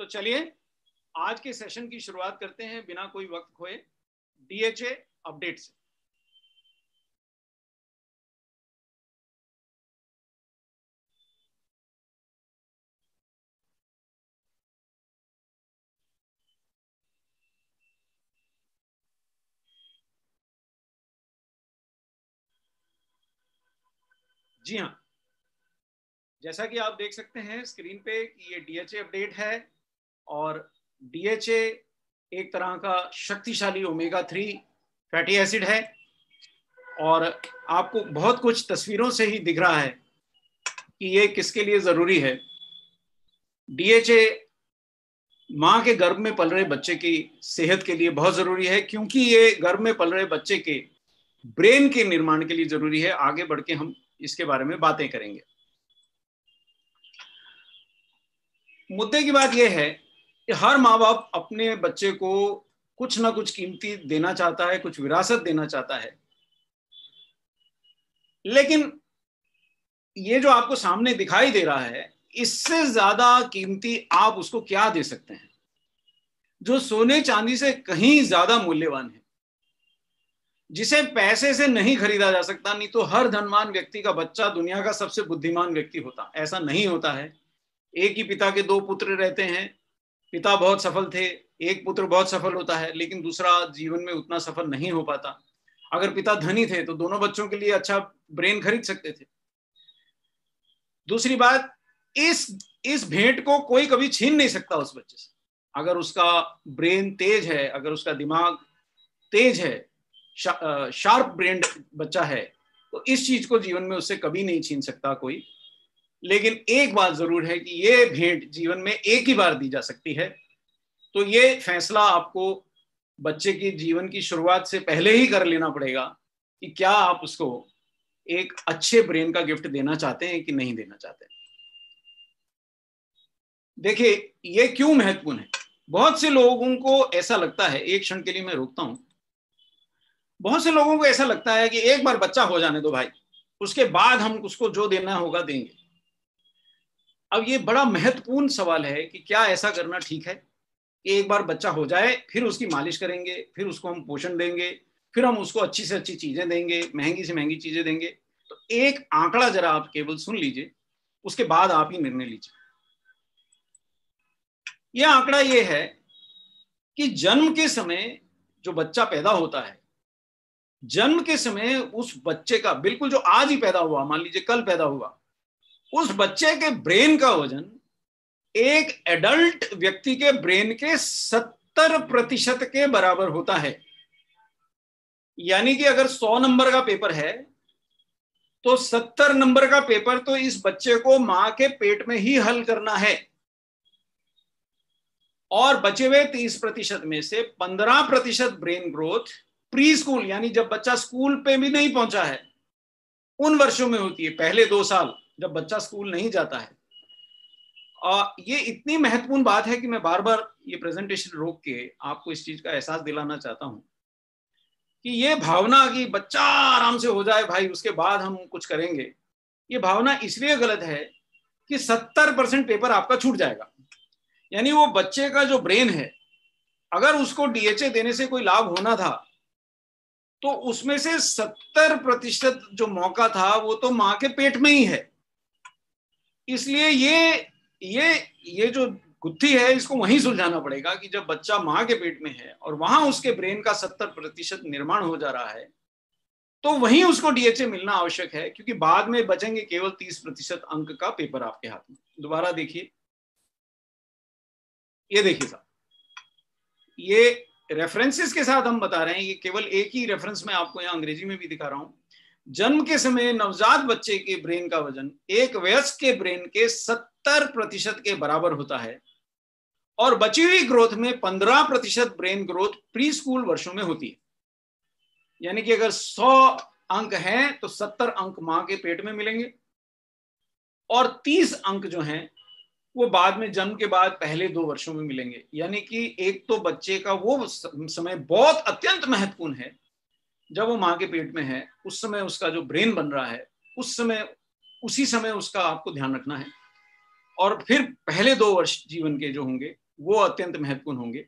चलिए आज के सेशन की शुरुआत करते हैं बिना कोई वक्त खोए डीएचए अपडेट से। जी हाँ, जैसा कि आप देख सकते हैं स्क्रीन पे कि ये डीएचए अपडेट है और डीएचए एक तरह का शक्तिशाली ओमेगा 3 फैटी एसिड है और आपको बहुत कुछ तस्वीरों से ही दिख रहा है कि ये किसके लिए जरूरी है। डीएचए मां के गर्भ में पल रहे बच्चे की सेहत के लिए बहुत जरूरी है, क्योंकि ये गर्भ में पल रहे बच्चे के ब्रेन के निर्माण के लिए जरूरी है। आगे बढ़ के हम इसके बारे में बातें करेंगे। मुद्दे की बात यह है कि हर माँ बाप अपने बच्चे को कुछ ना कुछ कीमती देना चाहता है, कुछ विरासत देना चाहता है, लेकिन ये जो आपको सामने दिखाई दे रहा है इससे ज्यादा कीमती आप उसको क्या दे सकते हैं, जो सोने चांदी से कहीं ज्यादा मूल्यवान है, जिसे पैसे से नहीं खरीदा जा सकता। नहीं तो हर धनवान व्यक्ति का बच्चा दुनिया का सबसे बुद्धिमान व्यक्ति होता, ऐसा नहीं होता है। एक ही पिता के दो पुत्र रहते हैं, पिता बहुत सफल थे, एक पुत्र बहुत सफल होता है लेकिन दूसरा जीवन में उतना सफल नहीं हो पाता। अगर पिता धनी थे तो दोनों बच्चों के लिए अच्छा ब्रेन खरीद सकते थे। दूसरी बात, इस भेंट को कोई कभी छीन नहीं सकता उस बच्चे से। अगर उसका ब्रेन तेज है, अगर उसका दिमाग तेज है, शार्प ब्रेन बच्चा है, तो इस चीज को जीवन में उससे कभी नहीं छीन सकता कोई। लेकिन एक बात जरूर है कि ये भेंट जीवन में एक ही बार दी जा सकती है। तो ये फैसला आपको बच्चे की जीवन की शुरुआत से पहले ही कर लेना पड़ेगा कि क्या आप उसको एक अच्छे ब्रेन का गिफ्ट देना चाहते हैं कि नहीं देना चाहते। देखिए ये क्यों महत्वपूर्ण है। बहुत से लोगों को ऐसा लगता है, एक क्षण के लिए मैं रोकता हूं, बहुत से लोगों को ऐसा लगता है कि एक बार बच्चा हो जाने दो भाई, उसके बाद हम उसको जो देना होगा देंगे। अब ये बड़ा महत्वपूर्ण सवाल है कि क्या ऐसा करना ठीक है कि एक बार बच्चा हो जाए फिर उसकी मालिश करेंगे, फिर उसको हम पोषण देंगे, फिर हम उसको अच्छी से अच्छी चीजें देंगे, महंगी से महंगी चीजें देंगे। तो एक आंकड़ा जरा आप केवल सुन लीजिए, उसके बाद आप ही निर्णय लीजिए। यह आंकड़ा यह है कि जन्म के समय जो बच्चा पैदा होता है, जन्म के समय उस बच्चे का, बिल्कुल जो आज ही पैदा हुआ, मान लीजिए कल पैदा हुआ, उस बच्चे के ब्रेन का वजन एक एडल्ट व्यक्ति के ब्रेन के 70% के बराबर होता है। यानी कि अगर 100 नंबर का पेपर है तो 70 नंबर का पेपर तो इस बच्चे को मां के पेट में ही हल करना है, और बचे हुए 30% में से 15% ब्रेन ग्रोथ प्री स्कूल, यानी जब बच्चा स्कूल पे भी नहीं पहुंचा है उन वर्षों में होती है, पहले 2 साल जब बच्चा स्कूल नहीं जाता है। ये इतनी महत्वपूर्ण बात है कि मैं बार बार ये प्रेजेंटेशन रोक के आपको इस चीज का एहसास दिलाना चाहता हूं कि ये भावना कि बच्चा आराम से हो जाए भाई उसके बाद हम कुछ करेंगे, ये भावना इसलिए गलत है कि 70% पेपर आपका छूट जाएगा। यानी वो बच्चे का जो ब्रेन है, अगर उसको डीएचए देने से कोई लाभ होना था तो उसमें से 70% जो मौका था वो तो मां के पेट में ही है। इसलिए ये जो गुत्थी है इसको वहीं सुलझाना पड़ेगा कि जब बच्चा मां के पेट में है और वहां उसके ब्रेन का 70% निर्माण हो जा रहा है तो वहीं उसको डीएचए मिलना आवश्यक है, क्योंकि बाद में बचेंगे केवल 30% अंक का पेपर आपके हाथ में। दोबारा देखिए, ये देखिए साहब, ये रेफरेंसेस के साथ हम बता रहे हैं, ये केवल एक ही रेफरेंस में आपको यहाँ अंग्रेजी में भी दिखा रहा हूं। जन्म के समय नवजात बच्चे के ब्रेन का वजन एक वयस्क के ब्रेन के 70% के बराबर होता है, और बची हुई ग्रोथ में 15% ब्रेन ग्रोथ प्री स्कूल वर्षों में होती है। यानी कि अगर 100 अंक हैं तो 70 अंक मां के पेट में मिलेंगे, और 30 अंक जो हैं वो बाद में जन्म के बाद पहले 2 वर्षों में मिलेंगे। यानी कि एक तो बच्चे का वो समय बहुत अत्यंत महत्वपूर्ण है जब वो मां के पेट में है, उस समय उसका जो ब्रेन बन रहा है उस समय, उसी समय उसका आपको ध्यान रखना है। और फिर पहले 2 वर्ष जीवन के जो होंगे वो अत्यंत महत्वपूर्ण होंगे।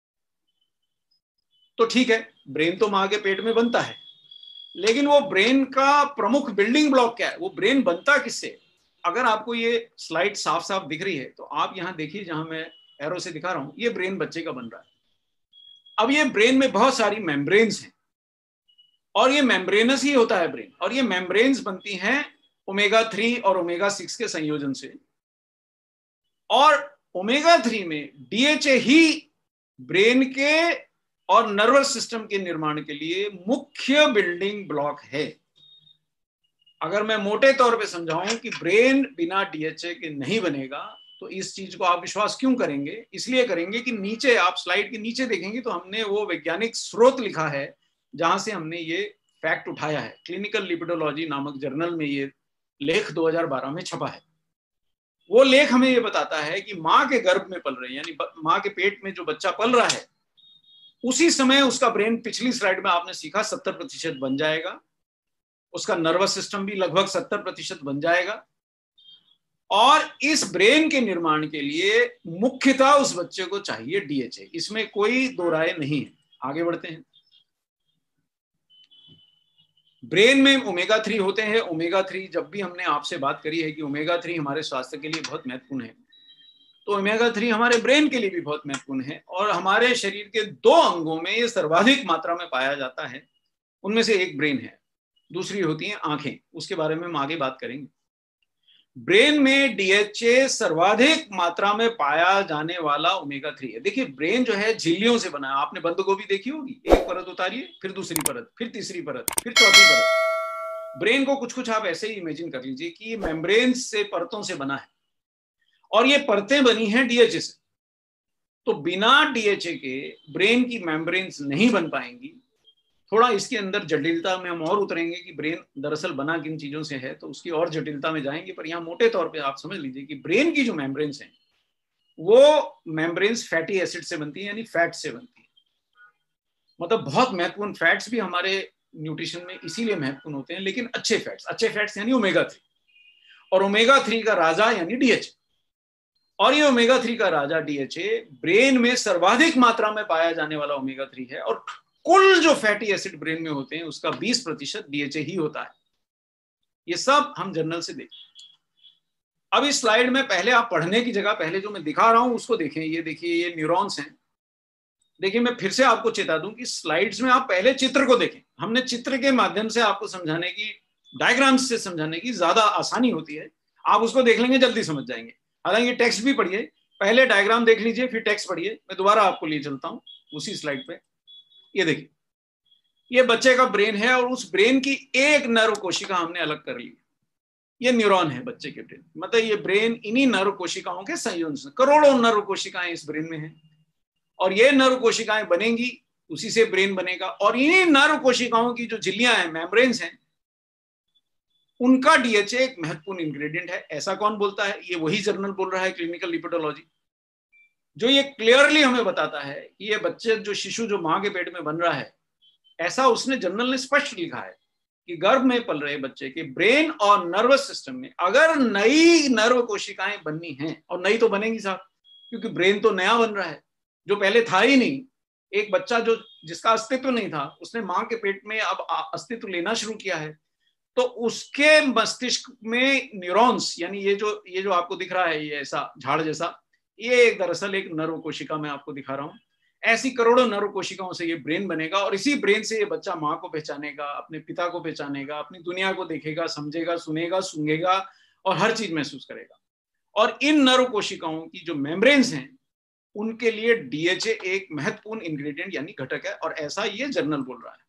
तो ठीक है, ब्रेन तो मां के पेट में बनता है, लेकिन वो ब्रेन का प्रमुख बिल्डिंग ब्लॉक क्या है, वो ब्रेन बनता किससे? अगर आपको ये स्लाइड साफ साफ दिख रही है तो आप यहां देखिए, जहां मैं एरो से दिखा रहा हूं, ये ब्रेन बच्चे का बन रहा है। अब ये ब्रेन में बहुत सारी मेम्ब्रेन्स हैं, और ये मेम्ब्रेनस ही होता है ब्रेन, और ये मेम्ब्रेन्स बनती हैं ओमेगा 3 और ओमेगा 6 के संयोजन से। और ओमेगा 3 में डीएचए ही ब्रेन के और नर्वस सिस्टम के निर्माण के लिए मुख्य बिल्डिंग ब्लॉक है। अगर मैं मोटे तौर पे समझाऊं कि ब्रेन बिना डीएचए के नहीं बनेगा, तो इस चीज को आप विश्वास क्यों करेंगे? इसलिए करेंगे कि नीचे आप स्लाइड के नीचे देखेंगे तो हमने वो वैज्ञानिक स्रोत लिखा है जहां से हमने ये फैक्ट उठाया है। क्लिनिकल लिपिडोलॉजी नामक जर्नल में ये लेख 2012 में छपा है। वो लेख हमें ये बताता है कि मां के गर्भ में पल रहे, यानी मां के पेट में जो बच्चा पल रहा है, उसी समय उसका ब्रेन, पिछली स्लाइड में आपने सीखा, 70% बन जाएगा। उसका नर्वस सिस्टम भी लगभग 70% बन जाएगा। और इस ब्रेन के निर्माण के लिए मुख्यतः उस बच्चे को चाहिए डीएचए, इसमें कोई दो राय नहीं है। आगे बढ़ते हैं। ब्रेन में ओमेगा 3 होते हैं। ओमेगा 3, जब भी हमने आपसे बात करी है कि ओमेगा 3 हमारे स्वास्थ्य के लिए बहुत महत्वपूर्ण है, तो ओमेगा 3 हमारे ब्रेन के लिए भी बहुत महत्वपूर्ण है। और हमारे शरीर के 2 अंगों में ये सर्वाधिक मात्रा में पाया जाता है। उनमें से एक ब्रेन है, दूसरी होती हैं आंखें, उसके बारे में हम आगे बात करेंगे। ब्रेन में डीएचए सर्वाधिक मात्रा में पाया जाने वाला ओमेगा 3 है। देखिए, ब्रेन जो है झिल्लियों से बना है। आपने बंद गोभी देखी होगी, एक परत उतारिए, फिर दूसरी परत, फिर तीसरी परत, फिर चौथी परत। ब्रेन को कुछ कुछ आप ऐसे ही इमेजिन कर लीजिए कि ये मेम्ब्रेन से, परतों से बना है, और ये परतें बनी हैं डीएचए से। तो बिना डीएचए के ब्रेन की मेम्ब्रेन्स नहीं बन पाएंगी। थोड़ा इसके अंदर जटिलता में हम और उतरेंगे कि ब्रेन दरअसल बना किन चीजों से है, तो उसकी और जटिलता में जाएंगे। पर यहाँ मोटे तौर पे आप समझ लीजिए कि ब्रेन की जो मेम्ब्रेन्स हैं, वो मेम्ब्रेन्स फैटी एसिड से बनती है, यानी फैट से बनती है। मतलब बहुत महत्वपूर्ण फैट्स भी हमारे न्यूट्रिशन में इसीलिए महत्वपूर्ण होते हैं, लेकिन अच्छे फैट्स यानी ओमेगा 3, और ओमेगा 3 का राजा यानी डीएचए। और ये ओमेगा 3 का राजा डीएचए ब्रेन में सर्वाधिक मात्रा में पाया जाने वाला ओमेगा 3 है। और कुल जो फैटी एसिड ब्रेन में होते हैं, उसका 20% डीएचए ही होता है। ये सब हम जर्नल से देखें। अब इस स्लाइड में पहले आप पढ़ने की जगह पहले जो मैं दिखा रहा हूं उसको देखें। ये देखिए, ये न्यूरॉन्स हैं। देखिए, मैं फिर से आपको चेता दूं कि स्लाइड्स में आप पहले चित्र को देखें। हमने चित्र के माध्यम से आपको समझाने की, डायग्राम्स से समझाने की ज्यादा आसानी होती है। आप उसको देख लेंगे, जल्दी समझ जाएंगे। हालांकि टेक्स्ट भी पढ़िए, पहले डायग्राम देख लीजिए, फिर टेक्स्ट पढ़िए। मैं दोबारा आपको लिए चलता हूं उसी स्लाइड पे। ये देखिए, ये बच्चे का ब्रेन है, और उस ब्रेन की एक नर्व कोशिका हमने अलग कर ली। ये न्यूरॉन है बच्चे के ब्रेन, मतलब ये ब्रेन इन्हीं नर्व कोशिकाओं के संयोजन से, करोड़ों नर्व कोशिकाएं इस ब्रेन में हैं, और ये नर्व कोशिकाएं बनेंगी, उसी से ब्रेन बनेगा। और इन्हीं नर्व कोशिकाओं की जो झिल्लियां हैं, मेम्ब्रेन्स हैं, उनका डीएचए एक महत्वपूर्ण इंग्रेडिएंट है। ऐसा कौन बोलता है? ये वही जर्नल बोल रहा है, क्लिनिकल लिपिडोलॉजी, जो ये क्लियरली हमें बताता है कि ये बच्चे, जो शिशु जो मां के पेट में बन रहा है, ऐसा उसने जर्नल ने स्पष्ट लिखा है कि गर्भ में पल रहे बच्चे के ब्रेन और नर्वस सिस्टम में अगर नई नर्व कोशिकाएं बननी हैं, और नई तो बनेंगी साहब, क्योंकि ब्रेन तो नया बन रहा है, जो पहले था ही नहीं। एक बच्चा जो जिसका अस्तित्व नहीं था, उसने मां के पेट में अब अस्तित्व लेना शुरू किया है, तो उसके मस्तिष्क में न्यूरॉन्स, यानी ये जो आपको दिख रहा है, ये ऐसा झाड़ जैसा, ये दरअसल एक नर्व कोशिका मैं आपको दिखा रहा हूं। ऐसी करोड़ों नर्व कोशिकाओं से ये ब्रेन बनेगा, और इसी ब्रेन से ये बच्चा माँ को पहचानेगा, अपने पिता को पहचानेगा, अपनी दुनिया को देखेगा, समझेगा, सुनेगा, सूंघेगा, और हर चीज महसूस करेगा। और इन नर्व कोशिकाओं की जो मेम्ब्रेन्स हैं, उनके लिए डीएचए एक महत्वपूर्ण इंग्रेडिएंट यानी घटक है, और ऐसा ये जर्नल बोल रहा है।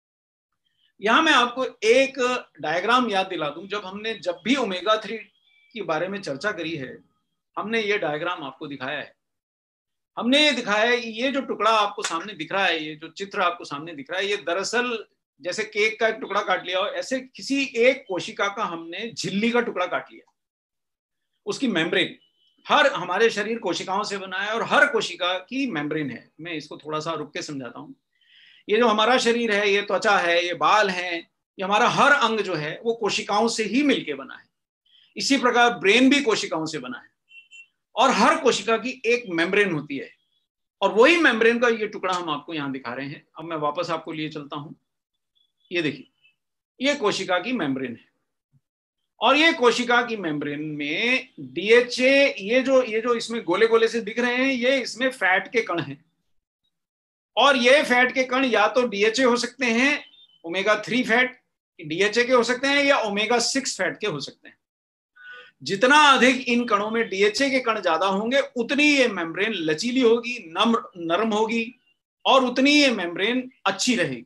यहां मैं आपको एक डायग्राम याद दिला दूं। जब भी ओमेगा 3 के बारे में चर्चा करी है, हमने ये डायग्राम आपको दिखाया है। हमने ये दिखाया है कि ये जो टुकड़ा आपको सामने दिख रहा है, ये जो चित्र आपको सामने दिख रहा है, ये दरअसल जैसे केक का एक टुकड़ा काट लिया हो, ऐसे किसी एक कोशिका का हमने झिल्ली का टुकड़ा काट लिया। उसकी मेम्ब्रेन, हर हमारे शरीर कोशिकाओं से बना है, और हर कोशिका की मेम्ब्रेन है। मैं इसको थोड़ा सा रुक के समझाता हूँ। ये जो हमारा शरीर है, ये त्वचा है, ये बाल है, ये हमारा हर अंग जो है वो कोशिकाओं से ही मिलके बना है। इसी प्रकार ब्रेन भी कोशिकाओं से बना है। और हर कोशिका की एक मेम्ब्रेन होती है, और वही मेम्ब्रेन का ये टुकड़ा हम आपको यहां दिखा रहे हैं। अब मैं वापस आपको लिए चलता हूं। ये देखिए, ये कोशिका की मेम्ब्रेन है, और ये कोशिका की मेम्ब्रेन में डीएचए, ये जो इसमें गोले गोले से दिख रहे हैं, ये इसमें फैट के कण हैं। और ये फैट के कण या तो डीएचए हो सकते हैं, ओमेगा 3 फैट डीएचए के हो सकते हैं, या ओमेगा 6 फैट के हो सकते हैं। जितना अधिक इन कणों में डीएचए के कण ज्यादा होंगे, उतनी ये मेम्ब्रेन लचीली होगी, नरम होगी, और उतनी ये मेम्ब्रेन अच्छी रहेगी।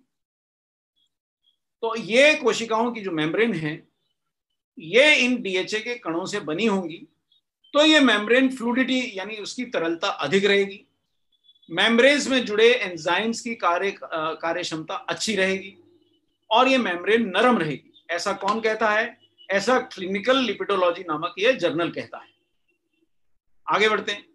तो ये कोशिकाओं की जो मेम्ब्रेन है, ये इन डीएचए के कणों से बनी होंगी, तो ये मेम्ब्रेन फ्लूइडिटी यानी उसकी तरलता अधिक रहेगी, मेम्ब्रेन्स में जुड़े एंजाइम्स की कार्य क्षमता अच्छी रहेगी, और ये मेम्ब्रेन नरम रहेगी। ऐसा कौन कहता है? ऐसा क्लिनिकल लिपिडोलॉजी नामक ये जर्नल कहता है। आगे बढ़ते हैं।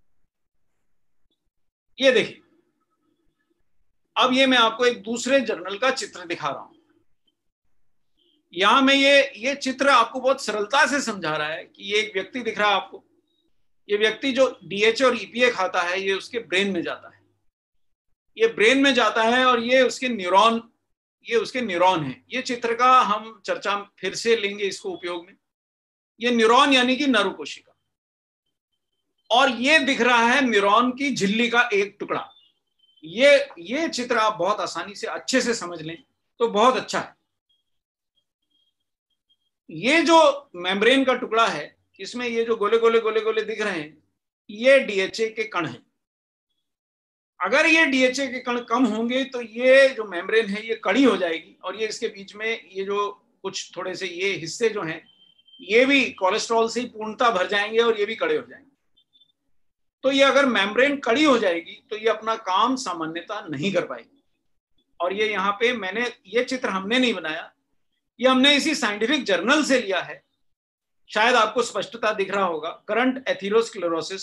ये देखिए, अब ये मैं आपको एक दूसरे जर्नल का चित्र दिखा रहा हूं। यहां में ये चित्र आपको बहुत सरलता से समझा रहा है कि ये एक व्यक्ति दिख रहा है आपको। ये व्यक्ति जो डीएचए और ईपीए खाता है, ये उसके ब्रेन में जाता है, ये ब्रेन में जाता है, और ये उसके न्यूरॉन है। ये चित्र का हम चर्चा फिर से लेंगे इसको उपयोग में। ये न्यूरॉन यानी कि नर्व कोशिका, और ये दिख रहा है न्यूरॉन की झिल्ली का एक टुकड़ा। ये चित्र आप बहुत आसानी से अच्छे से समझ लें तो बहुत अच्छा है। ये जो मेम्ब्रेन का टुकड़ा है, इसमें ये जो गोले गोले दिख रहे हैं, ये डीएचए के कण हैं। अगर ये डीएचए के कण कम होंगे तो ये जो मेम्ब्रेन है ये कड़ी हो जाएगी, और ये इसके बीच में ये जो कुछ थोड़े से ये हिस्से जो हैं, ये भी कोलेस्ट्रॉल से पूर्णतः भर जाएंगे, और ये भी कड़े हो जाएंगे। तो ये अगर मेम्ब्रेन कड़ी हो जाएगी तो ये अपना काम सामान्यता नहीं कर पाएगी। और ये यहाँ पे ये चित्र हमने नहीं बनाया, ये हमने इसी साइंटिफिक जर्नल से लिया है। शायद आपको स्पष्टता दिख रहा होगा। करंट एथेरोस्क्लेरोसिस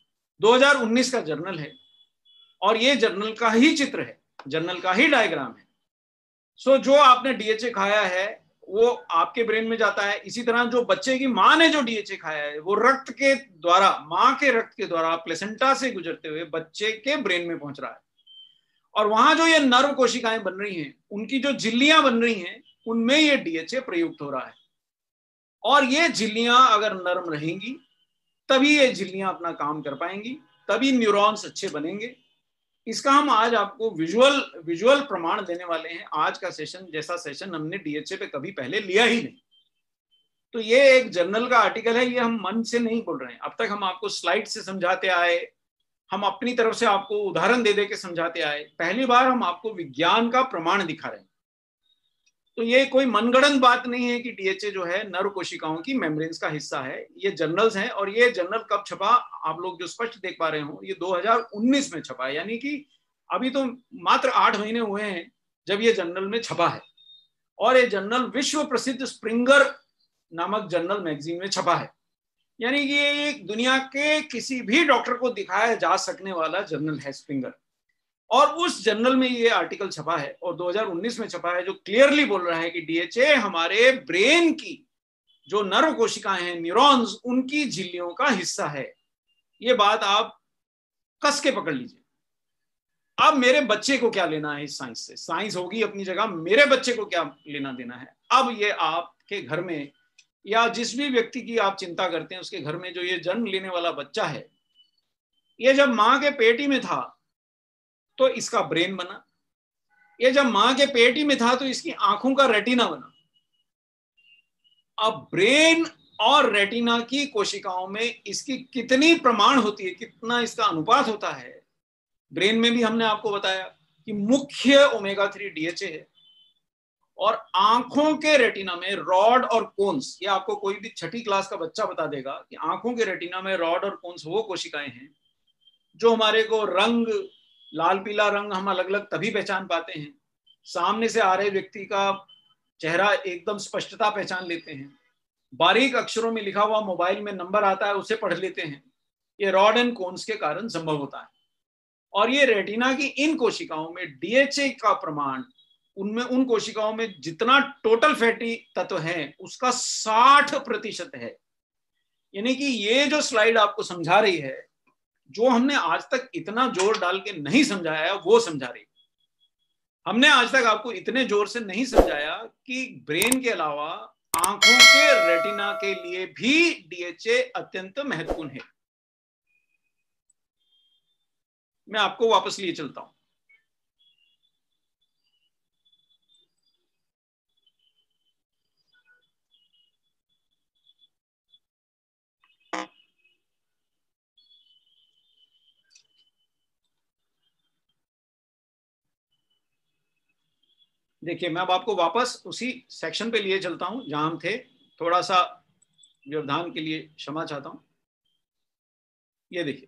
2019 का जर्नल है, और ये जर्नल का ही चित्र है, जर्नल का ही डायग्राम है। सो जो आपने डीएचए खाया है वो आपके ब्रेन में जाता है। इसी तरह जो बच्चे की मां ने जो डीएचए खाया है, वो रक्त के द्वारा, मां के रक्त के द्वारा प्लेसेंटा से गुजरते हुए बच्चे के ब्रेन में पहुंच रहा है। और वहां जो ये नर्व कोशिकाएं बन रही हैं, उनकी जो झिल्लियां बन रही हैं, उनमें ये डीएचए प्रयुक्त हो रहा है। और ये झिल्लियां अगर नरम रहेंगी तभी ये झिल्लियां अपना काम कर पाएंगी, तभी न्यूरॉन्स अच्छे बनेंगे। इसका हम आज आपको विजुअल प्रमाण देने वाले हैं। आज का सेशन जैसा सेशन हमने डीएचए पे कभी पहले लिया ही नहीं। तो ये एक जर्नल का आर्टिकल है, ये हम मन से नहीं बोल रहे हैं। अब तक हम आपको स्लाइड से समझाते आए, हम अपनी तरफ से आपको उदाहरण दे के समझाते आए। पहली बार हम आपको विज्ञान का प्रमाण दिखा रहे हैं। तो ये कोई मनगढ़ंत बात नहीं है कि डीएचए जो है नर्व कोशिकाओं की मेम्ब्रेन्स का हिस्सा है। ये जर्नल्स हैं, और ये जर्नल कब छपा, आप लोग जो स्पष्ट देख पा रहे हो, ये 2019 में छपा है, यानी कि अभी तो मात्र 8 महीने हुए हैं जब ये जर्नल में छपा है। और ये जर्नल विश्व प्रसिद्ध स्प्रिंगर नामक जर्नल मैगजीन में छपा है, यानी कि ये एक दुनिया के किसी भी डॉक्टर को दिखाया जा सकने वाला जर्नल है, स्प्रिंगर। और उस जर्नल में ये आर्टिकल छपा है, और 2019 में छपा है, जो क्लियरली बोल रहा है कि डीएचए हमारे ब्रेन की जो नर्व कोशिकाएं हैं, न्यूरॉन्स, उनकी झिल्लियों का हिस्सा है। ये बात आप कस के पकड़ लीजिए। अब मेरे बच्चे को क्या लेना है इस साइंस से? साइंस होगी अपनी जगह, मेरे बच्चे को क्या लेना देना है? अब ये आपके घर में या जिस भी व्यक्ति की आप चिंता करते हैं उसके घर में जो ये जन्म लेने वाला बच्चा है, ये जब मां के पेट ही में था तो इसका ब्रेन बना, ये जब मां के पेट ही में था तो इसकी आंखों का रेटिना बना। अब ब्रेन और रेटिना की कोशिकाओं में इसकी कितनी प्रमाण होती है, कितना इसका अनुपात होता है, ब्रेन में भी हमने आपको बताया कि मुख्य ओमेगा 3 डीएचए है। और आंखों के रेटिना में रॉड और कोन्स, ये आपको कोई भी 6ठी क्लास का बच्चा बता देगा कि आंखों के रेटिना में रॉड और कोन्स वो कोशिकाएं हैं जो हमारे को रंग, लाल पीला रंग हम अलग अलग तभी पहचान पाते हैं, सामने से आ रहे व्यक्ति का चेहरा एकदम स्पष्टता पहचान लेते हैं, बारीक अक्षरों में लिखा हुआ मोबाइल में नंबर आता है उसे पढ़ लेते हैं। ये रॉड एंड कोन्स के कारण संभव होता है। और ये रेटिना की इन कोशिकाओं में डीएचए का प्रमाण, उनमें उन कोशिकाओं में जितना टोटल फैटी तत्व है उसका 60% है। यानी कि ये जो स्लाइड आपको समझा रही है, जो हमने आज तक इतना जोर डाल के नहीं समझाया है वो समझा रही है। हमने आज तक आपको इतने जोर से नहीं समझाया कि ब्रेन के अलावा आंखों के रेटिना के लिए भी डीएचए अत्यंत महत्वपूर्ण है। मैं आपको वापस लिए चलता हूं। देखिए, मैं अब आपको वापस उसी सेक्शन पे लिए चलता हूं जहां हम थे। थोड़ा सा व्यवधान के लिए क्षमा चाहता हूं। ये देखिए,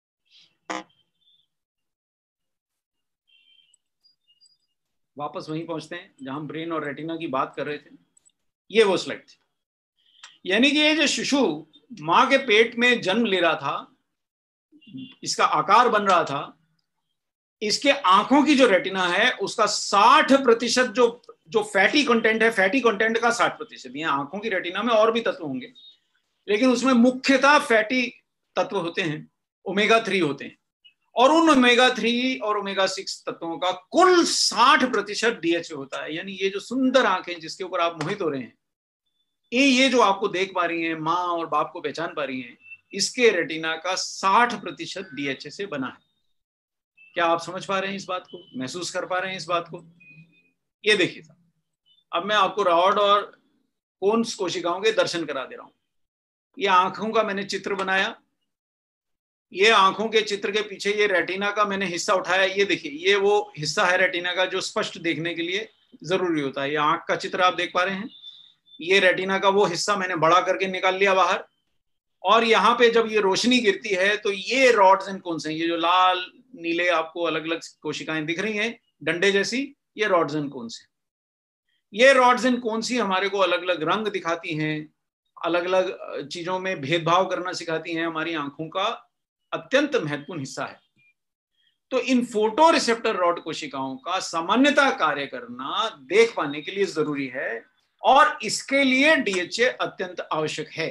वापस वहीं पहुंचते हैं जहां हम ब्रेन और रेटिना की बात कर रहे थे। ये वो स्लाइड थी। यानी कि ये जो शिशु मां के पेट में जन्म ले रहा था, इसका आकार बन रहा था, इसके आंखों की जो रेटिना है उसका 60% जो फैटी कंटेंट है, फैटी कंटेंट का 60%। ये आंखों की रेटिना में और भी तत्व होंगे, लेकिन उसमें मुख्यतः फैटी तत्व होते हैं, ओमेगा 3 होते हैं। और उन ओमेगा 3 और ओमेगा 6 तत्वों का कुल 60% डीएचए होता है। यानी ये जो सुंदर आंखें जिसके ऊपर आप मोहित हो रहे हैं, ये जो आपको देख पा रही हैं, माँ और बाप को पहचान पा रही हैं, इसके रेटिना का 60% डीएचए से बना है। क्या आप समझ पा रहे हैं इस बात को, महसूस कर पा रहे हैं इस बात को? ये देखिए, अब मैं आपको रॉड और कोन्स कोशिकाओं के दर्शन करा दे रहा हूं। ये आंखों का मैंने चित्र बनाया। ये आंखों के चित्र के पीछे ये रेटिना का मैंने हिस्सा उठाया। ये देखिए, ये वो हिस्सा है रेटिना का जो स्पष्ट देखने के लिए जरूरी होता है। ये आंख का चित्र आप देख पा रहे हैं। ये रेटिना का वो हिस्सा मैंने बड़ा करके निकाल लिया बाहर। और यहाँ पे जब ये रोशनी गिरती है तो ये रॉड्स एंड कोन्स हैं। ये जो लाल नीले आपको अलग अलग कोशिकाएं दिख रही हैं डंडे जैसी, ये रॉड्स एंड कोन्स हैं। ये रॉड्स एंड कोन्स ही हमारे को अलग अलग रंग दिखाती हैं, अलग अलग चीजों में भेदभाव करना सिखाती हैं। हमारी आंखों का अत्यंत महत्वपूर्ण हिस्सा है। तो इन फोटो रिसेप्टर रॉड कोशिकाओं का सामान्यतः कार्य करना देख पाने के लिए जरूरी है, और इसके लिए डीएचए अत्यंत आवश्यक है।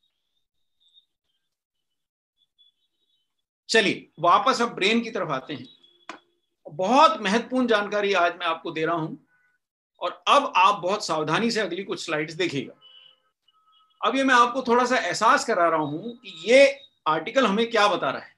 चलिए वापस अब ब्रेन की तरफ आते हैं। बहुत महत्वपूर्ण जानकारी आज मैं आपको दे रहा हूं, और अब आप बहुत सावधानी से अगली कुछ स्लाइड्स देखिएगा। अब ये मैं आपको थोड़ा सा एहसास करा रहा हूं कि ये आर्टिकल हमें क्या बता रहा है।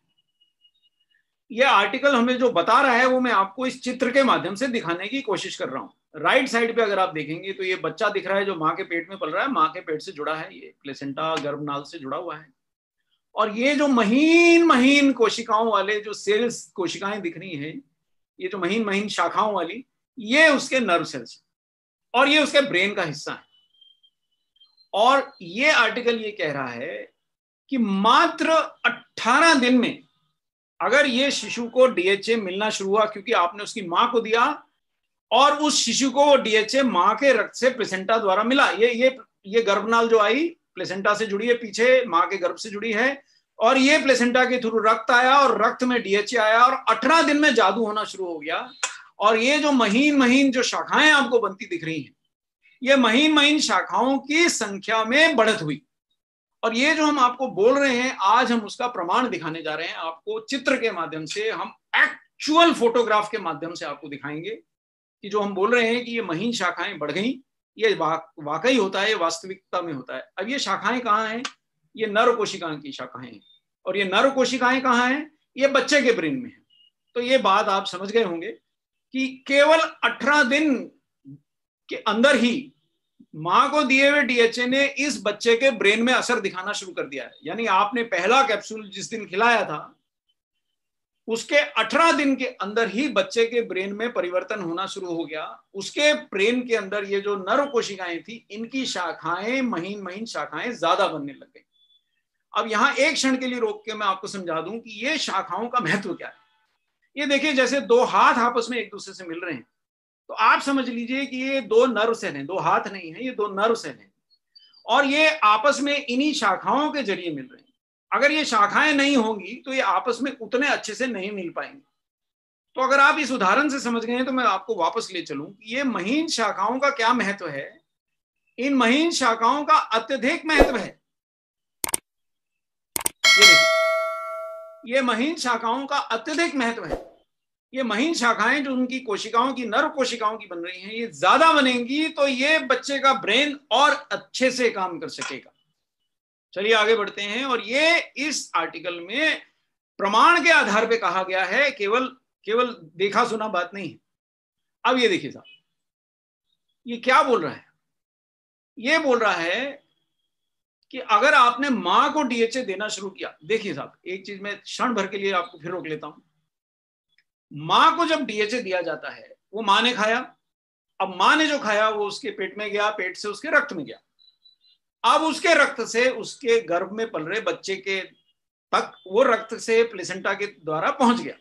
ये आर्टिकल हमें जो बता रहा है वो मैं आपको इस चित्र के माध्यम से दिखाने की कोशिश कर रहा हूं। राइट साइड पे अगर आप देखेंगे तो ये बच्चा दिख रहा है जो माँ के पेट में पल रहा है, माँ के पेट से जुड़ा है, ये प्लेसेंटा गर्भनाल से जुड़ा हुआ है। और ये जो महीन महीन कोशिकाओं वाले जो सेल्स कोशिकाएं दिख रही हैं, ये जो महीन महीन शाखाओं वाली, ये उसके नर्व सेल्स और ये उसके ब्रेन का हिस्सा है। और ये आर्टिकल ये कह रहा है कि मात्र 18 दिन में अगर ये शिशु को डीएचए मिलना शुरू हुआ, क्योंकि आपने उसकी मां को दिया और उस शिशु को डीएचए मां के रक्त से प्लेसेंटा द्वारा मिला। ये गर्भनाल जो आई प्लेसेंटा से जुड़ी है, पीछे मां के गर्भ से जुड़ी है, और ये प्लेसेंटा के थ्रू रक्त आया और रक्त में डीएचए आया और 18 दिन में जादू होना शुरू हो गया। और ये जो महीन महीन जो शाखाएं आपको बनती दिख रही हैं, ये महीन महीन शाखाओं की संख्या में बढ़त हुई। और ये जो हम आपको बोल रहे हैं आज हम उसका प्रमाण दिखाने जा रहे हैं आपको चित्र के माध्यम से। हम एक्चुअल फोटोग्राफ के माध्यम से आपको दिखाएंगे कि जो हम बोल रहे हैं कि ये महीन शाखाएं बढ़ गई, ये वाकई होता है, वास्तविकता में होता है। अब ये शाखाएं कहाँ हैं? ये नर्व कोशिकाओं की शाखाएं हैं। और ये नर्व कोशिकाएं कहाँ हैं? ये बच्चे के ब्रेन में है। तो ये बात आप समझ गए होंगे कि केवल 18 दिन के अंदर ही मां को दिए हुए डीएचए ने इस बच्चे के ब्रेन में असर दिखाना शुरू कर दिया है। यानी आपने पहला कैप्सूल जिस दिन खिलाया था उसके 18 दिन के अंदर ही बच्चे के ब्रेन में परिवर्तन होना शुरू हो गया। उसके ब्रेन के अंदर ये जो नर्व कोशिकाएं थी, इनकी शाखाएं महीन महीन शाखाएं ज्यादा बनने लग गई। अब यहां एक क्षण के लिए रोक के मैं आपको समझा दूं कि ये शाखाओं का महत्व क्या है। ये देखिए, जैसे दो हाथ आपस में एक दूसरे से मिल रहे हैं, तो आप समझ लीजिए कि ये दो नर्व सेल हैं, दो हाथ नहीं है, ये दो नर्व सेल हैं, और ये आपस में इन्हीं शाखाओं के जरिए मिल रहे हैं। अगर ये शाखाएं नहीं होंगी तो ये आपस में उतने अच्छे से नहीं मिल पाएंगे। तो अगर आप इस उदाहरण से समझ गए हैं तो मैं आपको वापस ले चलूं कि ये महीन शाखाओं का क्या महत्व है। इन महीन शाखाओं का अत्यधिक महत्व है। ये महीन शाखाओं का अत्यधिक महत्व है। ये महीन शाखाएं जो उनकी कोशिकाओं की, नर्व कोशिकाओं की बन रही हैं, ये ज्यादा बनेंगी तो ये बच्चे का ब्रेन और अच्छे से काम कर सकेगा। चलिए आगे बढ़ते हैं। और ये इस आर्टिकल में प्रमाण के आधार पे कहा गया है, केवल देखा सुना बात नहीं है। अब ये देखिए साहब, ये क्या बोल रहा है? ये बोल रहा है कि अगर आपने मां को डीएचए देना शुरू किया, देखिए साहब एक चीज मैं क्षण भर के लिए आपको फिर रोक लेता हूं। मां को जब डीएचए दिया जाता है, वो मां ने खाया, अब मां ने जो खाया वो उसके पेट में गया, पेट से उसके रक्त में गया, अब उसके रक्त से उसके गर्भ में पल रहे बच्चे के तक वो रक्त से प्लेसेंटा के द्वारा पहुंच गया।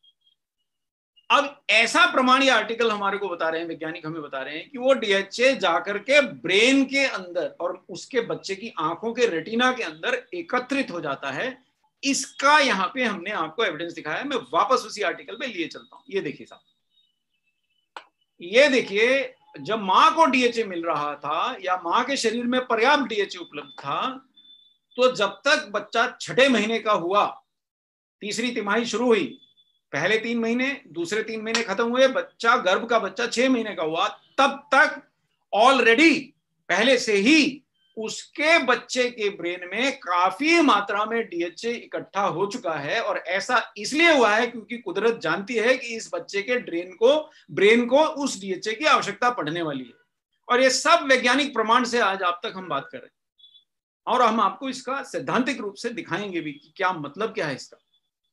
अब ऐसा प्रमाण ये आर्टिकल हमारे को बता रहे हैं, वैज्ञानिक हमें बता रहे हैं कि वो डीएचए जाकर के ब्रेन के अंदर और उसके बच्चे की आंखों के रेटिना के अंदर एकत्रित हो जाता है। इसका यहाँ पे हमने आपको एविडेंस दिखाया है। मैं वापस उसी आर्टिकल पे लिए चलता हूं। ये देखिए साहब, ये देखिए, जब मां को डीएचए मिल रहा था या मां के शरीर में पर्याप्त डीएचए उपलब्ध था, तो जब तक बच्चा 6ठे महीने का हुआ, तीसरी तिमाही शुरू हुई, पहले 3 महीने, दूसरे 3 महीने खत्म हुए, बच्चा, गर्भ का बच्चा 6 महीने का हुआ, तब तक ऑलरेडी पहले से ही उसके बच्चे के ब्रेन में काफी मात्रा में डीएचए इकट्ठा हो चुका है। और ऐसा इसलिए हुआ है क्योंकि कुदरत जानती है कि इस बच्चे के ब्रेन को उस डीएचए की आवश्यकता पड़ने वाली है। और ये सब वैज्ञानिक प्रमाण से आज आप तक हम बात कर रहे हैं, और हम आपको इसका सैद्धांतिक रूप से दिखाएंगे भी कि क्या मतलब क्या है इसका।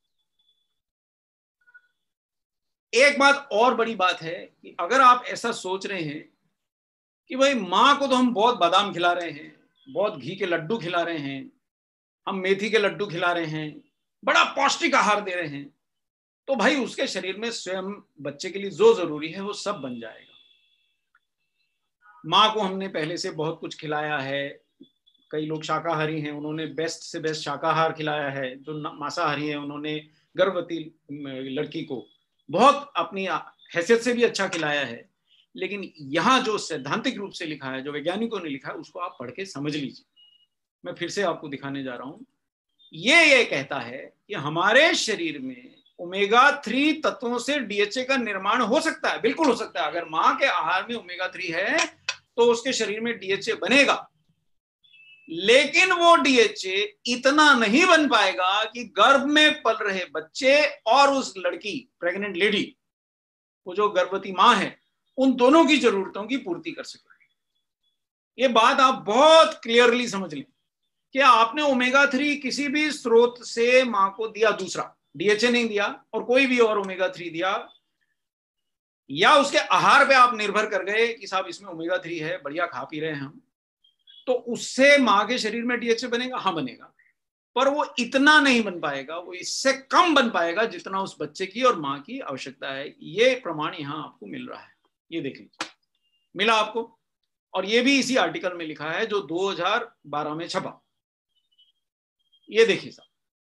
एक बात और बड़ी बात है कि अगर आप ऐसा सोच रहे हैं कि भाई मां को तो हम बहुत बादाम खिला रहे हैं, बहुत घी के लड्डू खिला रहे हैं, हम मेथी के लड्डू खिला रहे हैं, बड़ा पौष्टिक आहार दे रहे हैं, तो भाई उसके शरीर में स्वयं बच्चे के लिए जो जरूरी है वो सब बन जाएगा। मां को हमने पहले से बहुत कुछ खिलाया है। कई लोग शाकाहारी हैं, उन्होंने बेस्ट से बेस्ट शाकाहार खिलाया है। जो मांसाहारी हैं, उन्होंने गर्भवती लड़की को बहुत अपनी हैसियत से भी अच्छा खिलाया है। लेकिन यहाँ जो सैद्धांतिक रूप से लिखा है, जो वैज्ञानिकों ने लिखा है, उसको आप पढ़ के समझ लीजिए। मैं फिर से आपको दिखाने जा रहा हूं। ये कहता है कि हमारे शरीर में ओमेगा 3 तत्वों से डीएचए का निर्माण हो सकता है। बिल्कुल हो सकता है। अगर मां के आहार में ओमेगा 3 है तो उसके शरीर में डीएचए बनेगा, लेकिन वो डीएचए इतना नहीं बन पाएगा कि गर्भ में पल रहे बच्चे और उस लड़की, प्रेग्नेंट लेडी, वो जो गर्भवती मां है, उन दोनों की जरूरतों की पूर्ति कर सके। ये बात आप बहुत क्लियरली समझ लें कि आपने ओमेगा 3 किसी भी स्रोत से मां को दिया, दूसरा डीएचए नहीं दिया और कोई भी और ओमेगा 3 दिया, या उसके आहार पे आप निर्भर कर गए कि साहब इसमें ओमेगा 3 है, बढ़िया खा पी रहे हैं हम, तो उससे मां के शरीर में डीएचए बनेगा? हाँ बनेगा, पर वो इतना नहीं बन पाएगा, वो इससे कम बन पाएगा जितना उस बच्चे की और मां की आवश्यकता है। ये प्रमाण यहां आपको मिल रहा है। ये देख लीजिए, मिला आपको। और ये भी इसी आर्टिकल में लिखा है जो 2012 में छपा। ये देखिए साहब,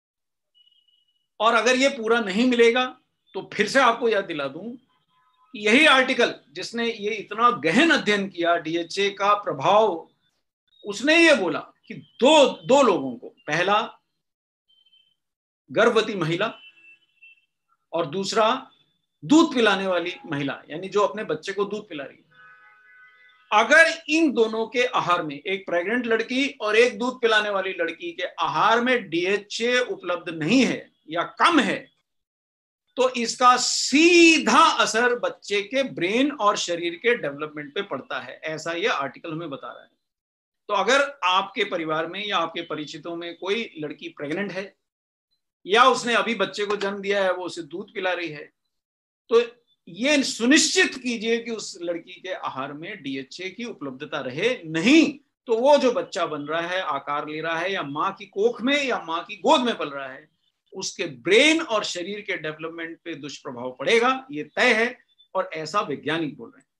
और अगर ये पूरा नहीं मिलेगा तो फिर से आपको याद दिला दूं, यही आर्टिकल जिसने ये इतना गहन अध्ययन किया डीएचए का प्रभाव, उसने ये बोला कि दो लोगों को, पहला गर्भवती महिला और दूसरा दूध पिलाने वाली महिला, यानी जो अपने बच्चे को दूध पिला रही है, अगर इन दोनों के आहार में, एक प्रेग्नेंट लड़की और एक दूध पिलाने वाली लड़की के आहार में डीएचए उपलब्ध नहीं है या कम है, तो इसका सीधा असर बच्चे के ब्रेन और शरीर के डेवलपमेंट पे पड़ता है। ऐसा ये आर्टिकल हमें बता रहा है। तो अगर आपके परिवार में या आपके परिचितों में कोई लड़की प्रेग्नेंट है या उसने अभी बच्चे को जन्म दिया है, वो उसे दूध पिला रही है, तो ये सुनिश्चित कीजिए कि उस लड़की के आहार में डीएचए की उपलब्धता रहे। नहीं तो वो जो बच्चा बन रहा है, आकार ले रहा है, या मां की कोख में या मां की गोद में पल रहा है, उसके ब्रेन और शरीर के डेवलपमेंट पे दुष्प्रभाव पड़ेगा। ये तय है, और ऐसा वैज्ञानिक बोल रहे हैं।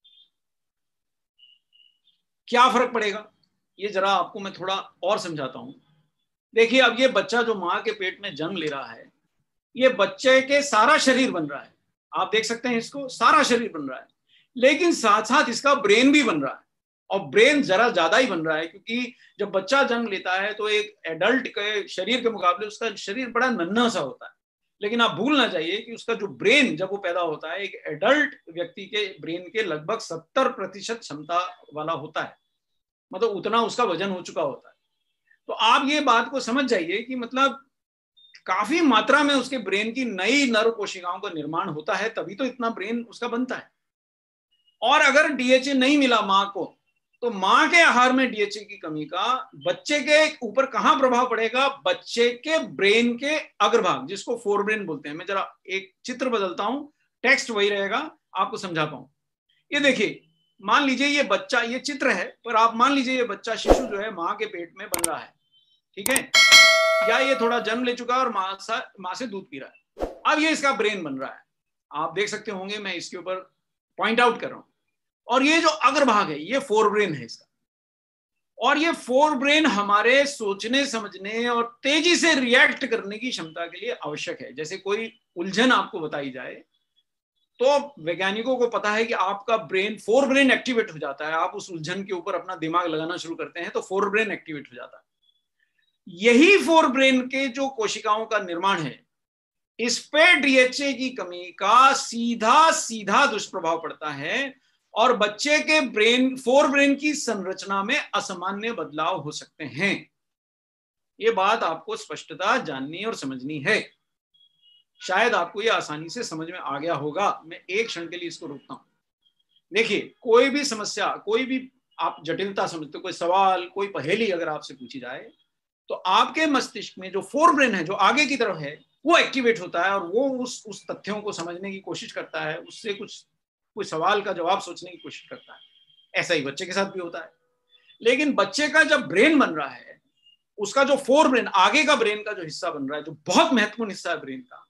क्या फर्क पड़ेगा, ये जरा आपको मैं थोड़ा और समझाता हूं। देखिए, अब ये बच्चा जो मां के पेट में जन्म ले रहा है, ये बच्चे के सारा शरीर बन रहा है। आप देख सकते हैं इसको, सारा शरीर बन रहा है, लेकिन साथ साथ इसका ब्रेन भी बन रहा है। और ब्रेन जरा ज्यादा ही बन रहा है, क्योंकि जब बच्चा जन्म लेता है तो एक एडल्ट के शरीर के मुकाबले उसका शरीर बड़ा नन्हा सा होता है, लेकिन आप भूल ना जाइए कि उसका जो ब्रेन जब वो पैदा होता है एक एडल्ट व्यक्ति के ब्रेन के लगभग 70% क्षमता वाला होता है, मतलब उतना उसका वजन हो चुका होता है। तो आप ये बात को समझ जाइए कि मतलब काफी मात्रा में उसके ब्रेन की नई नर्व कोशिकाओं का निर्माण होता है, तभी तो इतना ब्रेन उसका बनता है। और अगर डीएचए नहीं मिला मां को, तो मां के आहार में डीएचए की कमी का बच्चे के ऊपर कहां प्रभाव पड़ेगा? बच्चे के ब्रेन के अग्रभाग, जिसको फोर ब्रेन बोलते हैं। मैं जरा एक चित्र बदलता हूं, टेक्स्ट वही रहेगा, आपको समझा पाऊं। ये देखिए, मान लीजिए ये बच्चा, ये चित्र है, पर आप मान लीजिए ये बच्चा शिशु जो है मां के पेट में बन रहा है, ठीक है, या ये थोड़ा जन्म ले चुका है और मां से दूध पी रहा है। अब ये इसका ब्रेन बन रहा है, आप देख सकते होंगे, मैं इसके ऊपर पॉइंट आउट कर रहा हूं। और ये जो अग्रभाग है ये फोर ब्रेन है इसका, और ये फोर ब्रेन हमारे सोचने समझने और तेजी से रिएक्ट करने की क्षमता के लिए आवश्यक है। जैसे कोई उलझन आपको बताई जाए तो वैज्ञानिकों को पता है कि आपका ब्रेन, फोर ब्रेन एक्टिवेट हो जाता है, आप उस उलझन के ऊपर अपना दिमाग लगाना शुरू करते हैं तो फोर ब्रेन एक्टिवेट हो जाता है। यही फोर ब्रेन के जो कोशिकाओं का निर्माण है, इस पे डीएचए की कमी का सीधा सीधा दुष्प्रभाव पड़ता है और बच्चे के ब्रेन, फोर ब्रेन की संरचना में असामान्य बदलाव हो सकते हैं। ये बात आपको स्पष्टता जाननी और समझनी है। शायद आपको ये आसानी से समझ में आ गया होगा। मैं एक क्षण के लिए इसको रोकता हूं। देखिए, कोई भी समस्या, कोई भी आप जटिलता समझते हो, कोई सवाल, कोई पहेली अगर आपसे पूछी जाए, तो आपके मस्तिष्क में जो फोर ब्रेन है, जो आगे की तरफ है, वो एक्टिवेट होता है और वो उस तथ्यों को समझने की कोशिश करता है, उससे कोई सवाल का जवाब सोचने की कोशिश करता है। ऐसा ही बच्चे के साथ भी होता है। लेकिन बच्चे का जब ब्रेन बन रहा है, उसका जो फोर ब्रेन, आगे का ब्रेन का जो हिस्सा बन रहा है, जो बहुत महत्वपूर्ण हिस्सा है ब्रेन का,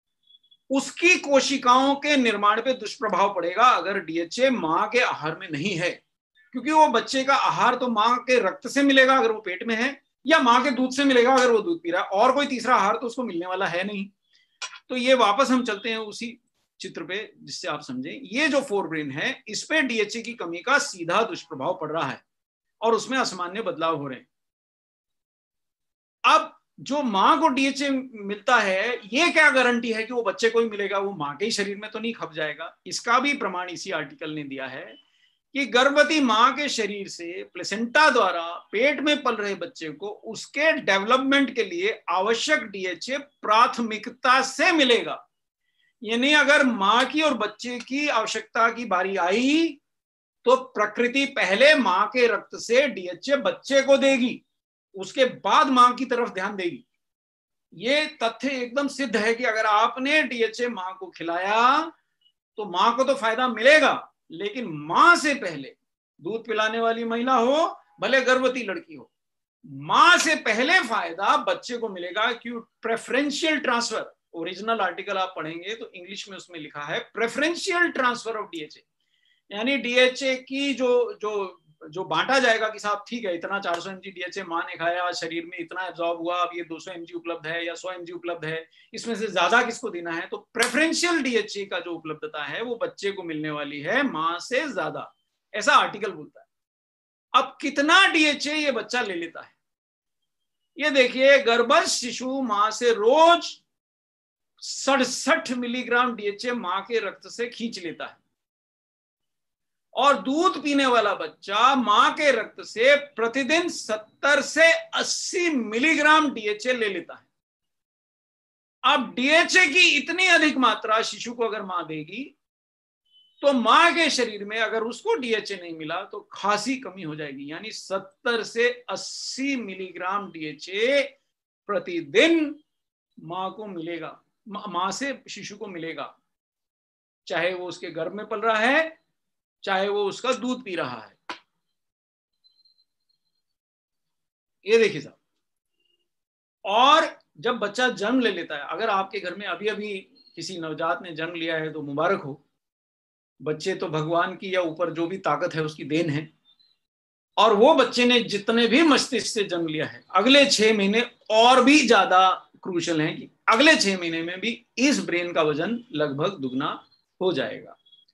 उसकी कोशिकाओं के निर्माण पे दुष्प्रभाव पड़ेगा अगर डीएचए मां के आहार में नहीं है। क्योंकि वो बच्चे का आहार तो मां के रक्त से मिलेगा अगर वो पेट में है, या मां के दूध से मिलेगा अगर वो दूध पी रहा है, और कोई तीसरा आहार तो उसको मिलने वाला है नहीं। तो ये वापस हम चलते हैं उसी चित्र पे, जिससे आप समझें। ये जो फोर ब्रेन है, इस पे डीएचए की कमी का सीधा दुष्प्रभाव पड़ रहा है और उसमें असामान्य बदलाव हो रहे हैं। अब जो मां को डीएचए मिलता है, ये क्या गारंटी है कि वो बच्चे को ही मिलेगा? वो मां के ही शरीर में तो नहीं खप जाएगा। इसका भी प्रमाण इसी आर्टिकल ने दिया है कि गर्भवती मां के शरीर से प्लेसेंटा द्वारा पेट में पल रहे बच्चे को उसके डेवलपमेंट के लिए आवश्यक डीएचए प्राथमिकता से मिलेगा। यानी अगर मां की और बच्चे की आवश्यकता की बारी आई तो प्रकृति पहले मां के रक्त से डीएचए बच्चे को देगी, उसके बाद मां की तरफ ध्यान देगी। ये तथ्य एकदम सिद्ध है कि अगर आपने डीएचए मां को खिलाया तो मां को तो फायदा मिलेगा, लेकिन मां से पहले दूध पिलाने वाली महिला हो, भले गर्भवती लड़की हो, मां से पहले फायदा बच्चे को मिलेगा। क्यों? Preferential transfer. ओरिजिनल आर्टिकल आप पढ़ेंगे तो इंग्लिश में उसमें लिखा है प्रेफरेंशियल ट्रांसफर ऑफ डीएचए। यानी डीएचए की जो बांटा जाएगा कि साहब ठीक है, इतना 400 mg डीएचए मां ने खाया, शरीर में इतना एब्जॉर्ब हुआ, अब ये 200 mg उपलब्ध है या 100 mg उपलब्ध है, इसमें से ज्यादा किसको देना है? तो प्रेफरेंशियल डीएचए का जो उपलब्धता है वो बच्चे को मिलने वाली है मां से ज्यादा, ऐसा आर्टिकल बोलता है। अब कितना डीएचए ये बच्चा ले लेता है? ये देखिए, गर्भस्थ शिशु मां से रोज 67 मिलीग्राम डीएचए मां के रक्त से खींच लेता है, और दूध पीने वाला बच्चा मां के रक्त से प्रतिदिन 70 से 80 मिलीग्राम डीएचए ले लेता है। अब डीएचए की इतनी अधिक मात्रा शिशु को अगर मां देगी तो मां के शरीर में अगर उसको डीएचए नहीं मिला तो खासी कमी हो जाएगी। यानी 70 से 80 मिलीग्राम डीएचए प्रतिदिन मां को मिलेगा, मां से शिशु को मिलेगा, चाहे वो उसके गर्भ में पल रहा है, चाहे वो उसका दूध पी रहा है। ये देखिए साहब, और जब बच्चा जन्म ले लेता है, अगर आपके घर में अभी अभी किसी नवजात ने जन्म लिया है तो मुबारक हो, बच्चे तो भगवान की या ऊपर जो भी ताकत है उसकी देन है। और वो बच्चे ने जितने भी मस्तिष्क से जन्म लिया है, अगले 6 महीने और भी ज्यादा क्रूशल हैं कि अगले 6 महीने में भी इस ब्रेन का वजन लगभग दुगना हो जाएगा।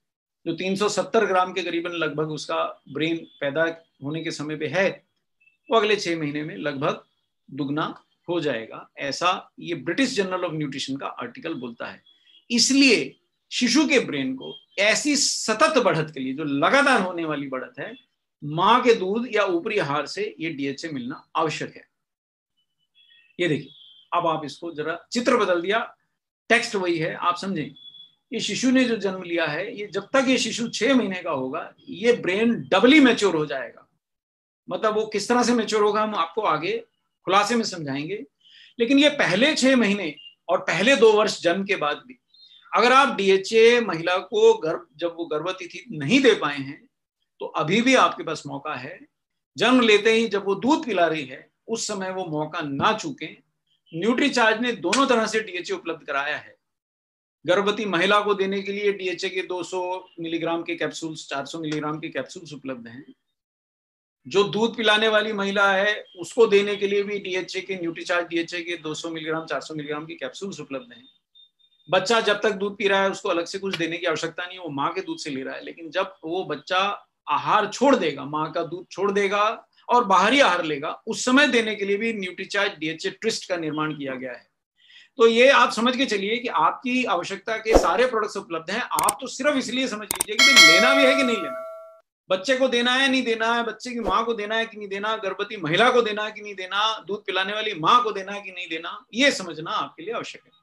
जो 370 ग्राम के करीबन लगभग उसका ब्रेन पैदा होने के समय पे है, वो अगले 6 महीने में लगभग दुगना हो जाएगा। ऐसा ये ब्रिटिश जर्नल ऑफ न्यूट्रिशन का आर्टिकल बोलता है। इसलिए शिशु के ब्रेन को ऐसी सतत बढ़त के लिए, जो लगातार होने वाली बढ़त है, मां के दूध या ऊपरी आहार से ये डीएचए मिलना आवश्यक है। ये देखिए, अब आप इसको जरा चित्र बदल दिया, टेक्स्ट वही है, आप समझें। ये शिशु ने जो जन्म लिया है, ये जब तक ये शिशु 6 महीने का होगा, ये ब्रेन डबली मैच्योर हो जाएगा। मतलब वो किस तरह से मैच्योर होगा हम आपको आगे खुलासे में समझाएंगे। लेकिन ये पहले 6 महीने और पहले 2 वर्ष जन्म के बाद भी अगर आप डीएचए महिला को जब वो गर्भवती थी नहीं दे पाए हैं, तो अभी भी आपके पास मौका है। जन्म लेते ही जब वो दूध पिला रही है, उस समय वो मौका ना चूकें। न्यूट्रीचार्ज ने दोनों तरह से डीएचए उपलब्ध कराया है। गर्भवती महिला को देने के लिए डीएचए के 200 मिलीग्राम के कैप्सूल्स, 400 मिलीग्राम के कैप्सूल्स उपलब्ध हैं। जो दूध पिलाने वाली महिला है, उसको देने के लिए भी डीएचए के, न्यूट्रीचार्ज डीएचए के 200 मिलीग्राम, 400 मिलीग्राम के कैप्सूल्स उपलब्ध हैं। बच्चा जब तक दूध पी रहा है, उसको अलग से कुछ देने की आवश्यकता नहीं है, वो माँ के दूध से ले रहा है। लेकिन जब वो बच्चा आहार छोड़ देगा, माँ का दूध छोड़ देगा और बाहरी आहार लेगा, उस समय देने के लिए भी न्यूट्रीचार्ज डीएचए ट्विस्ट का निर्माण किया गया है। तो ये आप समझ के चलिए कि आपकी आवश्यकता के सारे प्रोडक्ट्स उपलब्ध हैं। आप तो सिर्फ इसलिए समझ लीजिए कि लेना भी है कि नहीं लेना, बच्चे को देना है नहीं देना है, बच्चे की माँ को देना है कि नहीं देना, गर्भवती महिला को देना है कि नहीं देना, दूध पिलाने वाली माँ को देना है कि नहीं देना, ये समझना आपके लिए आवश्यक है।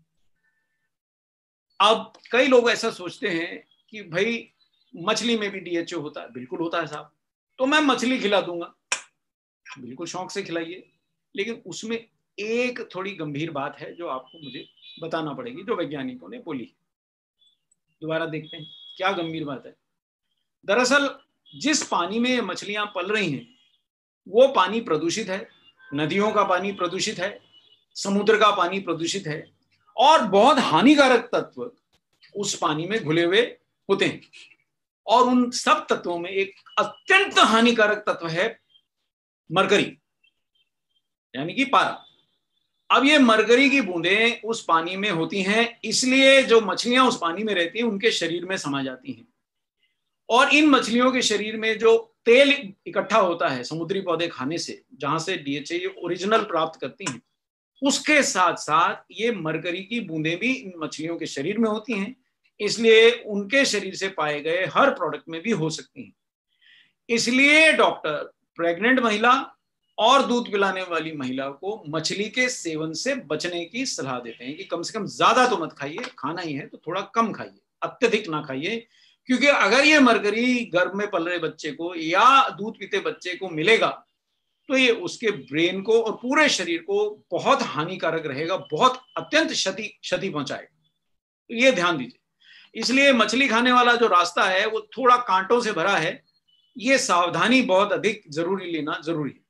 अब कई लोग ऐसा सोचते हैं कि भाई मछली में भी डीएचए होता है। बिल्कुल होता है साहब, तो मैं मछली खिला दूंगा। बिल्कुल शौक से खिलाइए, लेकिन उसमें एक थोड़ी गंभीर बात है जो आपको मुझे बताना पड़ेगी, जो वैज्ञानिकों ने बोली। दोबारा देखते हैं क्या गंभीर बात है। दरअसल जिस पानी में मछलियां पल रही हैं, वो पानी प्रदूषित है। नदियों का पानी प्रदूषित है, समुद्र का पानी प्रदूषित है, और बहुत हानिकारक तत्व उस पानी में घुले हुए होते हैं। और उन सब तत्वों में एक अत्यंत हानिकारक तत्व है मरकरी, यानी कि पारा। अब ये मरकरी की बूंदें उस पानी में होती हैं, इसलिए जो मछलियां उस पानी में रहती हैं उनके शरीर में समा जाती हैं। और इन मछलियों के शरीर में जो तेल इकट्ठा होता है समुद्री पौधे खाने से, जहां से डीएचए ओरिजिनल प्राप्त करती हैं, उसके साथ साथ ये मरकरी की बूंदें भी इन मछलियों के शरीर में होती हैं। इसलिए उनके शरीर से पाए गए हर प्रोडक्ट में भी हो सकती हैं। इसलिए डॉक्टर प्रेग्नेंट महिला और दूध पिलाने वाली महिला को मछली के सेवन से बचने की सलाह देते हैं कि कम से कम ज्यादा तो मत खाइए, खाना ही है तो थोड़ा कम खाइए, अत्यधिक ना खाइए। क्योंकि अगर ये मरकरी गर्भ में पल रहे बच्चे को या दूध पीते बच्चे को मिलेगा, तो ये उसके ब्रेन को और पूरे शरीर को बहुत हानिकारक रहेगा, बहुत अत्यंत क्षति पहुंचाएगा। तो ये ध्यान दीजिए। इसलिए मछली खाने वाला जो रास्ता है वो थोड़ा कांटों से भरा है, ये सावधानी बहुत अधिक जरूरी लेना जरूरी है।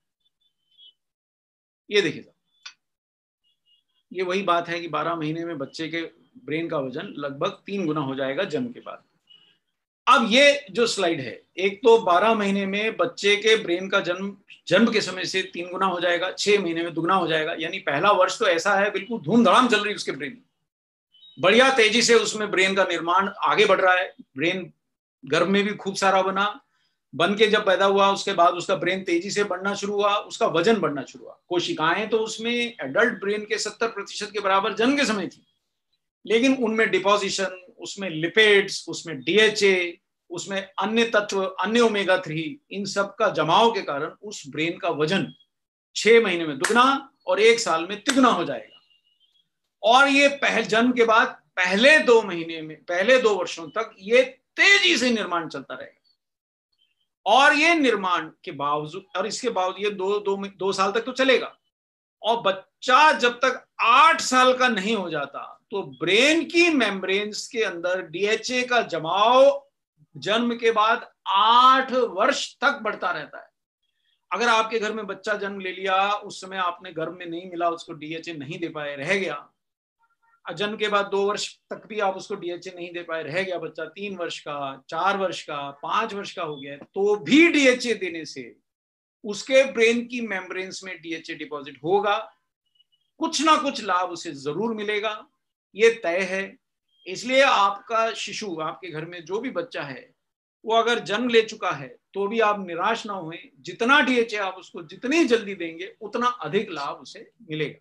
ये देखिए, ये वही बात है कि 12 महीने में बच्चे के ब्रेन का वजन लगभग 3 गुना हो जाएगा जन्म के बाद। अब ये जो स्लाइड है, एक तो 12 महीने में बच्चे के ब्रेन का जन्म के समय से 3 गुना हो जाएगा, 6 महीने में दुगना हो जाएगा। यानी पहला वर्ष तो ऐसा है बिल्कुल धूमधड़ाम चल रही है उसके ब्रेन में, बढ़िया तेजी से उसमें ब्रेन का निर्माण आगे बढ़ रहा है। ब्रेन गर्भ में भी खूब सारा बन के जब पैदा हुआ, उसके बाद उसका ब्रेन तेजी से बढ़ना शुरू हुआ, उसका वजन बढ़ना शुरू हुआ। कोशिकाएं तो उसमें एडल्ट ब्रेन के 70% के बराबर जन्म के समय थी, लेकिन उनमें डिपोजिशन, उसमें लिपिड्स, उसमें डीएचए, उसमें अन्य तत्व, अन्य ओमेगा 3, इन सब का जमाव के कारण उस ब्रेन का वजन 6 महीने में दुगना और 1 साल में तिगुना हो जाएगा। और ये जन्म के बाद पहले 2 महीने में, पहले 2 वर्षों तक ये तेजी से निर्माण चलता रहेगा। और ये निर्माण के बावजूद, और इसके बावजूद ये 2 साल तक तो चलेगा। और बच्चा जब तक 8 साल का नहीं हो जाता, तो ब्रेन की मेम्ब्रेन्स के अंदर डीएचए का जमाव जन्म के बाद 8 वर्ष तक बढ़ता रहता है। अगर आपके घर में बच्चा जन्म ले लिया, उस समय आपने गर्भ में नहीं मिला, उसको डीएचए नहीं दे पाए, रह गया, जन्म के बाद 2 वर्ष तक भी आप उसको डीएचए नहीं दे पाए, रह गया बच्चा, 3 वर्ष का, 4 वर्ष का, 5 वर्ष का हो गया, तो भी डीएचए देने से उसके ब्रेन की मेम्ब्रेन्स में डीएचए डिपॉजिट होगा, कुछ ना कुछ लाभ उसे जरूर मिलेगा, ये तय है। इसलिए आपका शिशु, आपके घर में जो भी बच्चा है, वो अगर जन्म ले चुका है तो भी आप निराश ना होएं। जितना डीएचए आप उसको जितनी जल्दी देंगे उतना अधिक लाभ उसे मिलेगा।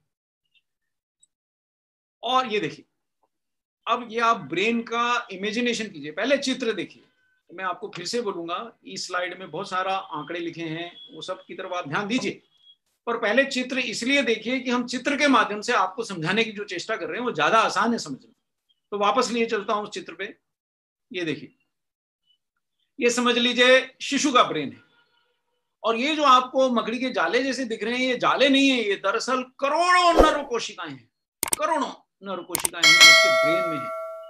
और ये देखिए, अब ये आप ब्रेन का इमेजिनेशन कीजिए, पहले चित्र देखिए। मैं आपको फिर से बोलूंगा, इस स्लाइड में बहुत सारा आंकड़े लिखे हैं, वो सब की तरफ आप ध्यान दीजिए, पर पहले चित्र इसलिए देखिए कि हम चित्र के माध्यम से आपको समझाने की जो चेष्टा कर रहे हैं वो ज्यादा आसान है समझना। तो वापस लिए चलता हूं उस चित्र पे। ये देखिए, ये समझ लीजिए शिशु का ब्रेन है, और ये जो आपको मकड़ी के जाले जैसे दिख रहे हैं, ये जाले नहीं है, ये दरअसल करोड़ों नर्व कोशिकाएं हैं, करोड़ों नर्व कोशिकाएं हैं इसके ब्रेन में है।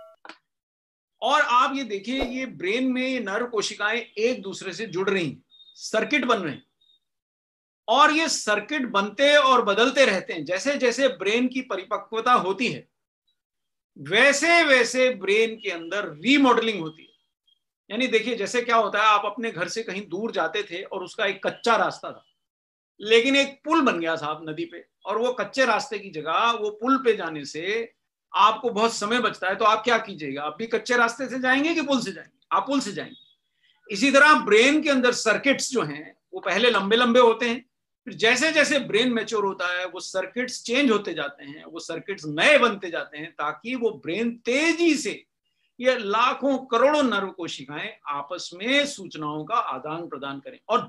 और आप ये देखिए, ये ब्रेन में ये नर्व कोशिकाएं एक दूसरे से जुड़ रही हैं, सर्किट बन रहे हैं, और ये सर्किट बनते और बदलते रहते हैं। जैसे जैसे ब्रेन की परिपक्वता होती है वैसे वैसे ब्रेन के अंदर रीमॉडलिंग होती है। यानी देखिए, जैसे क्या होता है, आप अपने घर से कहीं दूर जाते थे और उसका एक कच्चा रास्ता था, लेकिन एक पुल बन गया साहब नदी पे, और वो कच्चे रास्ते की जगह वो पुल पे जाने से आपको बहुत समय बचता है, तो आप क्या कीजिएगा, आप भी कच्चे रास्ते से जाएंगे कि पुल से जाएंगे? आप पुल से जाएंगे। इसी तरह ब्रेन के अंदर सर्किट्स जो हैं वो पहले लंबे लंबे होते हैं, फिर जैसे जैसे ब्रेन मैच्योर होता है वो सर्किट्स चेंज होते जाते हैं, वो सर्किट्स नए बनते जाते हैं, ताकि वो ब्रेन तेजी से, ये लाखों करोड़ों नर्व कोशिकाएं आपस में सूचनाओं का आदान प्रदान करें, और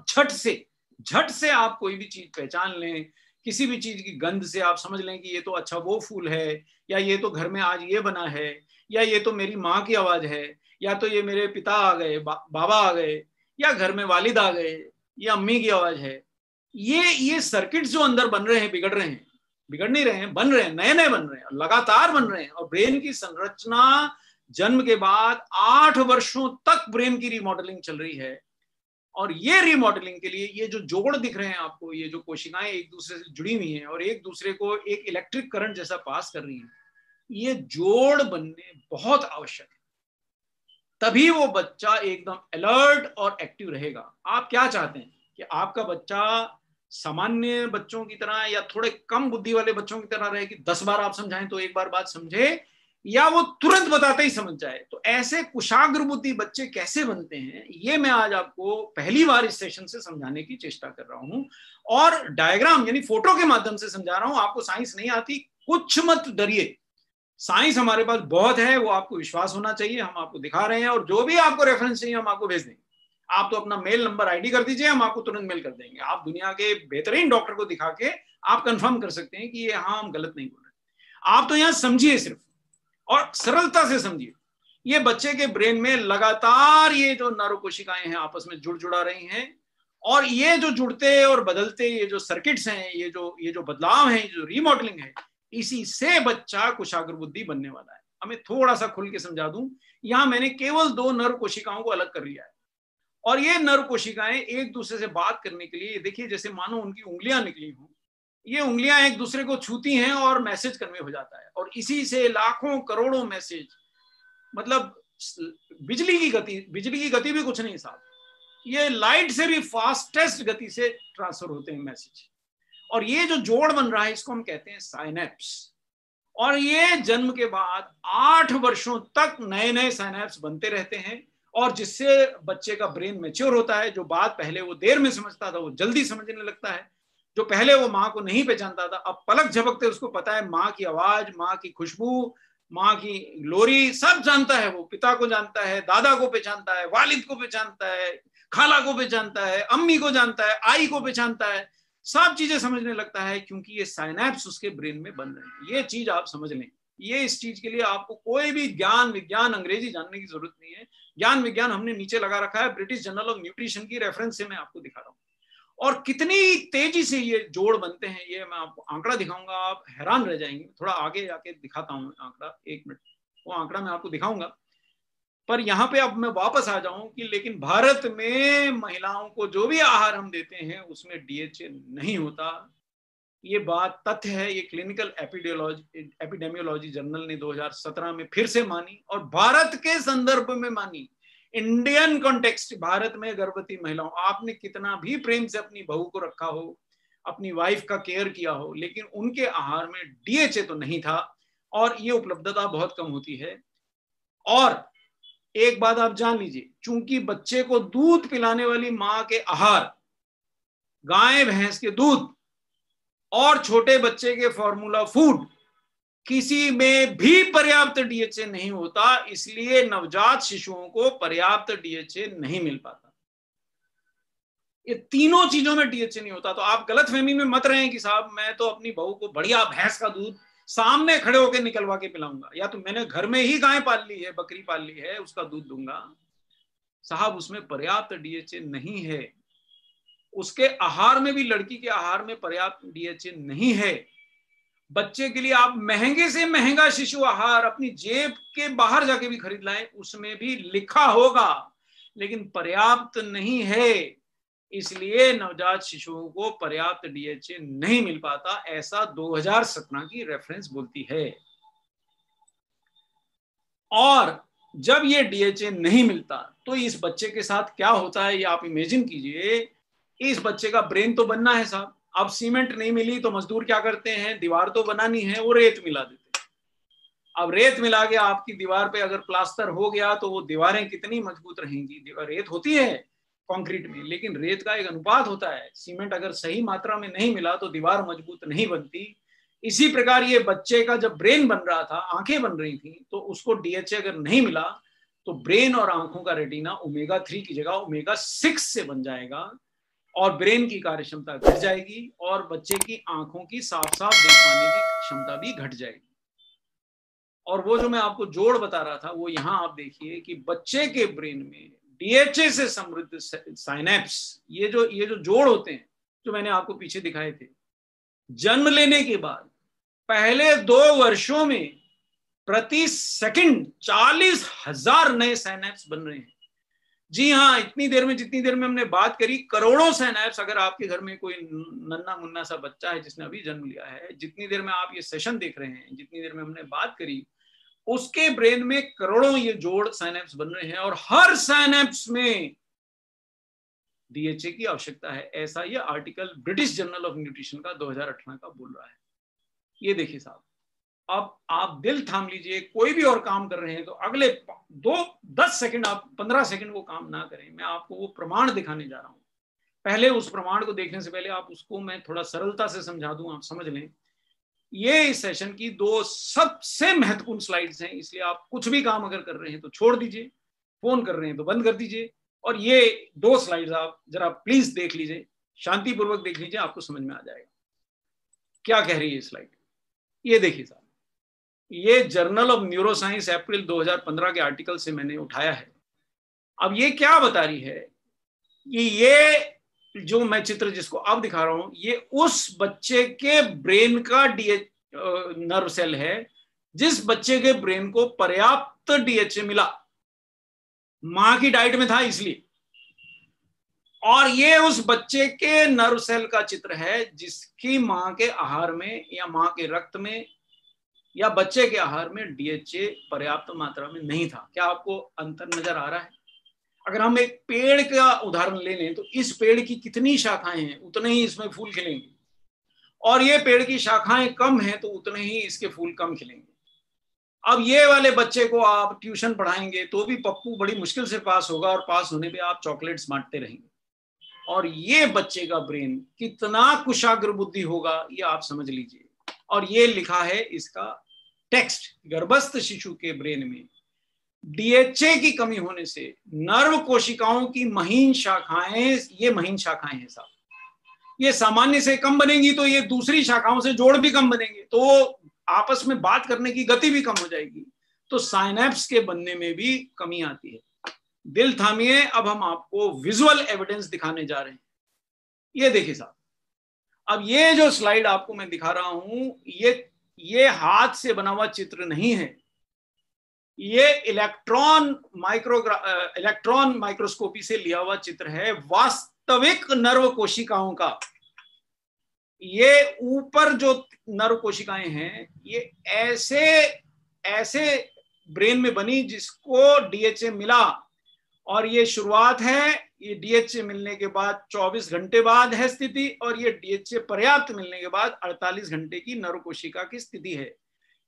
झट से आप कोई भी चीज पहचान लें। किसी भी चीज की गंध से आप समझ लें कि ये तो अच्छा वो फूल है, या ये तो घर में आज ये बना है, या ये तो मेरी माँ की आवाज है, या तो ये मेरे पिता आ गए, बाबा आ गए, या घर में वालिद आ गए, या अम्मी की आवाज है। ये सर्किट्स जो अंदर बन रहे हैं, बिगड़ नहीं रहे हैं, बन रहे हैं, नए नए बन रहे हैं, लगातार बन रहे हैं। और ब्रेन की संरचना जन्म के बाद 8 वर्षों तक ब्रेन की रिमॉडलिंग चल रही है। और ये रिमॉडलिंग के लिए ये जो जोड़ दिख रहे हैं आपको, ये जो कोशिकाएं एक दूसरे से जुड़ी हुई हैं और एक दूसरे को एक इलेक्ट्रिक करंट जैसा पास कर रही हैं, ये जोड़ बनने बहुत आवश्यक है, तभी वो बच्चा एकदम अलर्ट और एक्टिव रहेगा। आप क्या चाहते हैं कि आपका बच्चा सामान्य बच्चों की तरह या थोड़े कम बुद्धि वाले बच्चों की तरह रहे कि 10 बार आप समझाएं तो एक बार बात समझे, या वो तुरंत बताते ही समझ जाए? तो ऐसे कुशाग्र बुद्धि बच्चे कैसे बनते हैं, ये मैं आज आपको पहली बार इस सेशन से समझाने की चेष्टा कर रहा हूं, और डायग्राम यानी फोटो के माध्यम से समझा रहा हूं। आपको साइंस नहीं आती, कुछ मत डरिए, साइंस हमारे पास बहुत है, वो आपको विश्वास होना चाहिए। हम आपको दिखा रहे हैं, और जो भी आपको रेफरेंस चाहिए हम आपको भेज देंगे। आप तो अपना मेल नंबर आईडी कर दीजिए, हम आपको तुरंत मेल कर देंगे। आप दुनिया के बेहतरीन डॉक्टर को दिखा के आप कंफर्म कर सकते हैं कि ये हाँ हम गलत नहीं बोल रहे। आप तो यहाँ समझिए सिर्फ, और सरलता से समझिए। ये बच्चे के ब्रेन में लगातार ये जो नर्व कोशिकाएं हैं आपस में जुड़ा रही हैं, और ये जो जुड़ते और बदलते ये जो सर्किट्स हैं, ये जो बदलाव हैं, जो रीमॉडलिंग है, इसी से बच्चा कुशाग्र बुद्धि बनने वाला है। हमें थोड़ा सा खुल के समझा दूं, यहां मैंने केवल 2 नर्व कोशिकाओं को अलग कर लिया है, और ये नर्व कोशिकाएं एक दूसरे से बात करने के लिए, देखिए जैसे मानो उनकी उंगलियां निकली हों, ये उंगलियां एक दूसरे को छूती हैं और मैसेज कन्वे हो जाता है, और इसी से लाखों करोड़ों मैसेज, मतलब बिजली की गति भी कुछ नहीं साहब, ये लाइट से भी फास्टेस्ट गति से ट्रांसफर होते हैं मैसेज। और ये जो जोड़ बन रहा है इसको हम कहते हैं साइनेप्स, और ये जन्म के बाद 8 वर्षों तक नए नए साइनेप्स बनते रहते हैं, और जिससे बच्चे का ब्रेन मैच्योर होता है। जो बात पहले वो देर में समझता था वो जल्दी समझने लगता है, जो पहले वो माँ को नहीं पहचानता था अब पलक झपकते उसको पता है माँ की आवाज, माँ की खुशबू, माँ की ग्लोरी सब जानता है। वो पिता को जानता है, दादा को पहचानता है, वालिद को पहचानता है, खाला को पहचानता है, अम्मी को जानता है, आई को पहचानता है, सब चीजें समझने लगता है, क्योंकि ये साइनेप्स उसके ब्रेन में बन रहे हैं। ये चीज आप समझ लें। ये इस चीज के लिए आपको कोई भी ज्ञान विज्ञान अंग्रेजी जानने की जरूरत नहीं है। ज्ञान विज्ञान हमने नीचे लगा रखा है, ब्रिटिश जर्नल ऑफ न्यूट्रिशन की रेफरेंस से मैं आपको दिखा रहा हूँ। और कितनी तेजी से ये जोड़ बनते हैं, ये मैं आपको आंकड़ा दिखाऊंगा, आप हैरान रह जाएंगे। थोड़ा आगे जाके दिखाता हूँ आंकड़ा, 1 मिनट, वो आंकड़ा मैं आपको दिखाऊंगा। पर यहाँ पे अब मैं वापस आ जाऊं कि लेकिन भारत में महिलाओं को जो भी आहार हम देते हैं उसमें डीएचए नहीं होता। ये बात तथ्य है। ये क्लिनिकल एपिडेमियोलॉजी जर्नल ने 2017 में फिर से मानी, और भारत के संदर्भ में मानी। इंडियन कॉन्टेक्स्ट, भारत में गर्भवती महिलाओं, आपने कितना भी प्रेम से अपनी बहू को रखा हो, अपनी वाइफ का केयर किया हो, लेकिन उनके आहार में डीएचए तो नहीं था, और ये उपलब्धता बहुत कम होती है। और एक बात आप जान लीजिए, चूंकि बच्चे को दूध पिलाने वाली मां के आहार, गाय भैंस के दूध और छोटे बच्चे के फॉर्मूला फूड, किसी में भी पर्याप्त डीएचए नहीं होता, इसलिए नवजात शिशुओं को पर्याप्त डीएचए नहीं मिल पाता। ये तीनों चीजों में डीएचए नहीं होता। तो आप गलतफहमी में मत रहें कि साहब मैं तो अपनी बहू को बढ़िया भैंस का दूध सामने खड़े होकर निकलवा के पिलाऊंगा, या तो मैंने घर में ही गाय पाल ली है, बकरी पाल ली है, उसका दूध दूंगा। साहब उसमें पर्याप्त डीएचए नहीं है। उसके आहार में भी, लड़की के आहार में पर्याप्त डीएचए नहीं है। बच्चे के लिए आप महंगे से महंगा शिशु आहार अपनी जेब के बाहर जाके भी खरीद लाएं, उसमें भी लिखा होगा, लेकिन पर्याप्त नहीं है। इसलिए नवजात शिशुओं को पर्याप्त डीएचए नहीं मिल पाता, ऐसा 2017 की रेफरेंस बोलती है। और जब ये डीएचए नहीं मिलता तो इस बच्चे के साथ क्या होता है, ये आप इमेजिन कीजिए। इस बच्चे का ब्रेन तो बनना है साहब। अब सीमेंट नहीं मिली तो मजदूर क्या करते हैं, दीवार तो बनानी है, वो रेत मिला देते हैं। अब रेत मिला के आपकी दीवार पे अगर प्लास्टर हो गया तो वो दीवारें कितनी मजबूत रहेंगी। रेत होती है कंक्रीट में, लेकिन रेत का एक अनुपात होता है। सीमेंट अगर सही मात्रा में नहीं मिला तो दीवार मजबूत नहीं बनती। इसी प्रकार ये बच्चे का जब ब्रेन बन रहा था, आंखें बन रही थी, तो उसको डीएचए अगर नहीं मिला तो ब्रेन और आंखों का रेटिना ओमेगा 3 की जगह ओमेगा 6 से बन जाएगा और ब्रेन की कार्य क्षमता घट जाएगी और बच्चे की आंखों की साफ साफ देख पाने की क्षमता भी घट जाएगी। और वो जो मैं आपको जोड़ बता रहा था, वो यहां आप देखिए कि बच्चे के ब्रेन में डीएचए से समृद्ध साइनेप्स, ये जो जोड़ होते हैं जो मैंने आपको पीछे दिखाए थे, जन्म लेने के बाद पहले 2 वर्षों में प्रति सेकंड 40,000 नए साइनेप्स बन रहे हैं। जी हाँ, इतनी देर में, जितनी देर में हमने बात करी, करोड़ों साइनेप्स। अगर आपके घर में कोई नन्ना मुन्ना सा बच्चा है जिसने अभी जन्म लिया है, जितनी देर में आप ये सेशन देख रहे हैं, जितनी देर में हमने बात करी, उसके ब्रेन में करोड़ों ये जोड़ साइनेप्स बन रहे हैं और हर साइनेप्स में डीएचए की आवश्यकता है। ऐसा ये article British journal of nutrition का 2018 का बोल रहा है। ये देखिए साहब, अब आप दिल थाम लीजिए, कोई भी और काम कर रहे हैं तो अगले 10 सेकंड, आप 15 सेकंड वो काम ना करें। मैं आपको वो प्रमाण दिखाने जा रहा हूं। पहले उस प्रमाण को देखने से पहले आप उसको मैं थोड़ा सरलता से समझा दूं, आप समझ लें। ये इस सेशन की 2 सबसे महत्वपूर्ण स्लाइड्स हैं, इसलिए आप कुछ भी काम अगर कर रहे हैं तो छोड़ दीजिए, फोन कर रहे हैं तो बंद कर दीजिए, और ये 2 स्लाइड्स आप जरा प्लीज देख लीजिए, शांतिपूर्वक देख लीजिए, आपको समझ में आ जाएगा क्या कह रही है स्लाइड। ये देखिए साहब, ये जर्नल ऑफ न्यूरोसाइंस अप्रैल 2015 के आर्टिकल से मैंने उठाया है। अब ये क्या बता रही है कि ये जो मैं चित्र जिसको अब दिखा रहा हूं, ये उस बच्चे के ब्रेन का नर्व सेल है जिस बच्चे के ब्रेन को पर्याप्त डीएचए मिला, मां की डाइट में था इसलिए। और ये उस बच्चे के नर्व सेल का चित्र है जिसकी मां के आहार में या मां के रक्त में या बच्चे के आहार में डीएचए पर्याप्त मात्रा में नहीं था। क्या आपको अंतर नजर आ रहा है? अगर हम एक पेड़ का उदाहरण ले लें तो इस पेड़ की कितनी शाखाएं हैं, उतने ही इसमें फूल खिलेंगे, और ये पेड़ की शाखाएं कम हैं तो उतने ही इसके फूल कम खिलेंगे। अब ये वाले बच्चे को आप ट्यूशन पढ़ाएंगे तो भी पप्पू बड़ी मुश्किल से पास होगा, और पास होने पे आप चॉकलेट्स बांटते रहेंगे। और ये बच्चे का ब्रेन कितना कुशाग्र बुद्धि होगा ये आप समझ लीजिए। और ये लिखा है इसका टेक्स्ट, गर्भस्थ शिशु के ब्रेन में डीएचए की कमी होने से नर्व कोशिकाओं की महीन शाखाएं, ये महीन शाखाएं हैं साहब, ये सामान्य से कम बनेंगी तो ये दूसरी शाखाओं से जोड़ भी कम बनेंगे, तो आपस में बात करने की गति भी कम हो जाएगी, तो साइनेप्स के बनने में भी कमी आती है। दिल थामिए, अब हम आपको विजुअल एविडेंस दिखाने जा रहे हैं। ये देखिए साहब, अब ये जो स्लाइड आपको मैं दिखा रहा हूं, ये हाथ से बना हुआ चित्र नहीं है, ये इलेक्ट्रॉन माइक्रोस्कोपी से लिया हुआ चित्र है वास्तविक नर्व कोशिकाओं का। ये ऊपर जो नर्व कोशिकाएं हैं ये ऐसे ब्रेन में बनी जिसको डीएचए मिला, और ये शुरुआत है, ये डीएचए मिलने के बाद 24 घंटे बाद है स्थिति, और ये डीएचए पर्याप्त मिलने के बाद 48 घंटे की नर्व कोशिका की स्थिति है।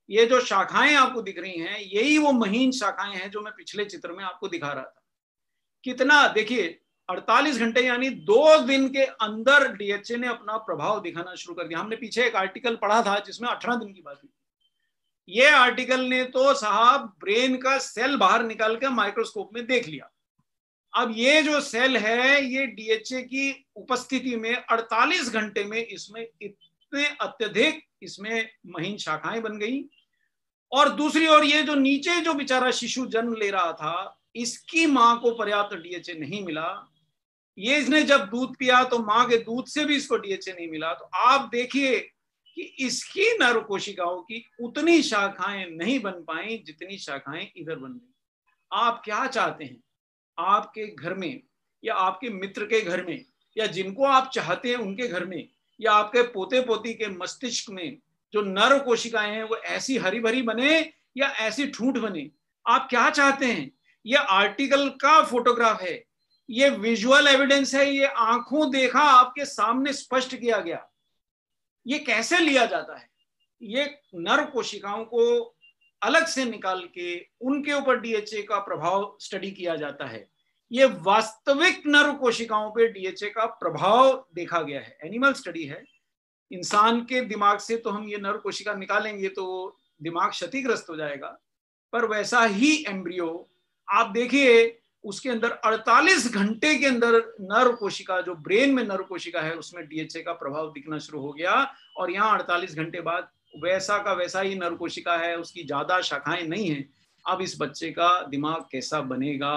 ये जो शाखाएं आपको दिख रही हैं, यही वो महीन शाखाएं हैं जो मैं पिछले चित्र में आपको दिखा रहा था। कितना देखिए, 48 घंटे यानी 2 दिन के अंदर डीएचए ने अपना प्रभाव दिखाना शुरू कर दिया। हमने पीछे एक आर्टिकल पढ़ा था जिसमें 18 दिन की बात हुई। ये आर्टिकल ने तो साहब ब्रेन का सेल बाहर निकाल के माइक्रोस्कोप में देख लिया। अब ये जो सेल है, ये डीएचए की उपस्थिति में 48 घंटे में इसमें इतने अत्यधिक इसमें महीन शाखाएं बन गई। और दूसरी ओर ये जो नीचे जो बेचारा शिशु जन्म ले रहा था, इसकी मां को पर्याप्त डीएचए नहीं मिला। ये इसने जब दूध पिया तो मां के दूध से भी इसको डीएचए नहीं मिला। तो आप देखिए कि इसकी नर्व कोशिकाओं की उतनी शाखाएं नहीं बन पाई जितनी शाखाएं इधर बन गई। आप क्या चाहते हैं आपके घर में, या आपके मित्र के घर में, या जिनको आप चाहते हैं उनके घर में, या आपके पोते पोती के मस्तिष्क में जो नर्व कोशिकाएं हैं वो ऐसी हरी भरी बने या ऐसी ठूंठ बने? आप क्या चाहते हैं? ये आर्टिकल का फोटोग्राफ है, ये विजुअल एविडेंस है, ये आंखों देखा आपके सामने स्पष्ट किया गया। ये कैसे लिया जाता है? ये नर्व कोशिकाओं को अलग से निकाल के उनके ऊपर डीएचए का प्रभाव स्टडी किया जाता है। ये वास्तविक नर्व कोशिकाओं पे डीएचए का प्रभाव देखा गया है। एनिमल स्टडी है। इंसान के दिमाग से तो हम ये नर्व कोशिका निकालेंगे तो दिमाग क्षतिग्रस्त हो जाएगा, पर वैसा ही एम्ब्रियो आप देखिए, उसके अंदर 48 घंटे के अंदर नर्व कोशिका, जो ब्रेन में नर्व कोशिका है, उसमें डीएचए का प्रभाव दिखना शुरू हो गया। और यहाँ 48 घंटे बाद वैसा का वैसा ही नर्व कोशिका है, उसकी ज्यादा शाखाएं नहीं है। अब इस बच्चे का दिमाग कैसा बनेगा?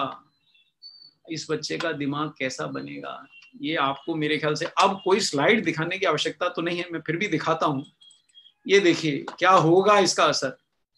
इस बच्चे का दिमाग कैसा बनेगा? ये आपको मेरे ख्याल से अब कोई स्लाइड दिखाने की आवश्यकता तो नहीं है, मैं फिर भी दिखाता हूं। ये देखिए क्या होगा इसका असर।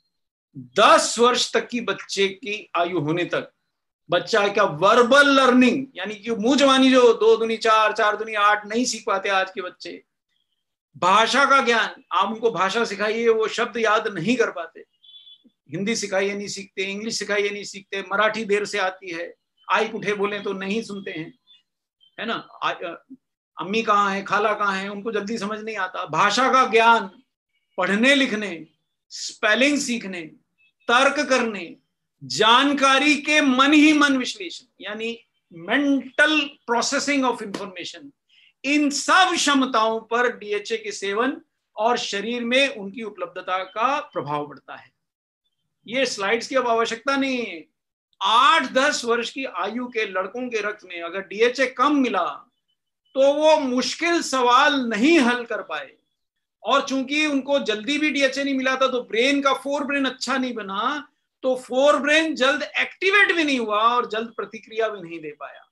10 वर्ष तक की बच्चे की आयु होने तक बच्चा क्या वर्बल लर्निंग, यानी कि मुंह जबानी जो 2 दूनी 4, 4 दूनी 8 नहीं सीख पाते आज के बच्चे। भाषा का ज्ञान, आप उनको भाषा सिखाइए वो शब्द याद नहीं कर पाते। हिंदी सिखाइए नहीं सीखते, इंग्लिश सिखाइए नहीं सीखते, मराठी देर से आती है, आई कुठे बोले तो नहीं सुनते हैं, है ना। अम्मी कहाँ है, खाला कहाँ है, उनको जल्दी समझ नहीं आता। भाषा का ज्ञान, पढ़ने लिखने, स्पेलिंग सीखने, तर्क करने, जानकारी के मन ही मन विश्लेषण, यानी मेंटल प्रोसेसिंग ऑफ इंफॉर्मेशन, इन सब क्षमताओं पर डीएचए के सेवन और शरीर में उनकी उपलब्धता का प्रभाव पड़ता है। ये स्लाइड्स की अब आवश्यकता नहीं है। 8-10 वर्ष की आयु के लड़कों के रक्त में अगर डीएचए कम मिला तो वो मुश्किल सवाल नहीं हल कर पाए। और चूंकि उनको जल्दी भी डीएचए नहीं मिला था तो ब्रेन का फोर ब्रेन अच्छा नहीं बना, तो फोर ब्रेन जल्द एक्टिवेट भी नहीं हुआ और जल्द प्रतिक्रिया भी नहीं दे पाया।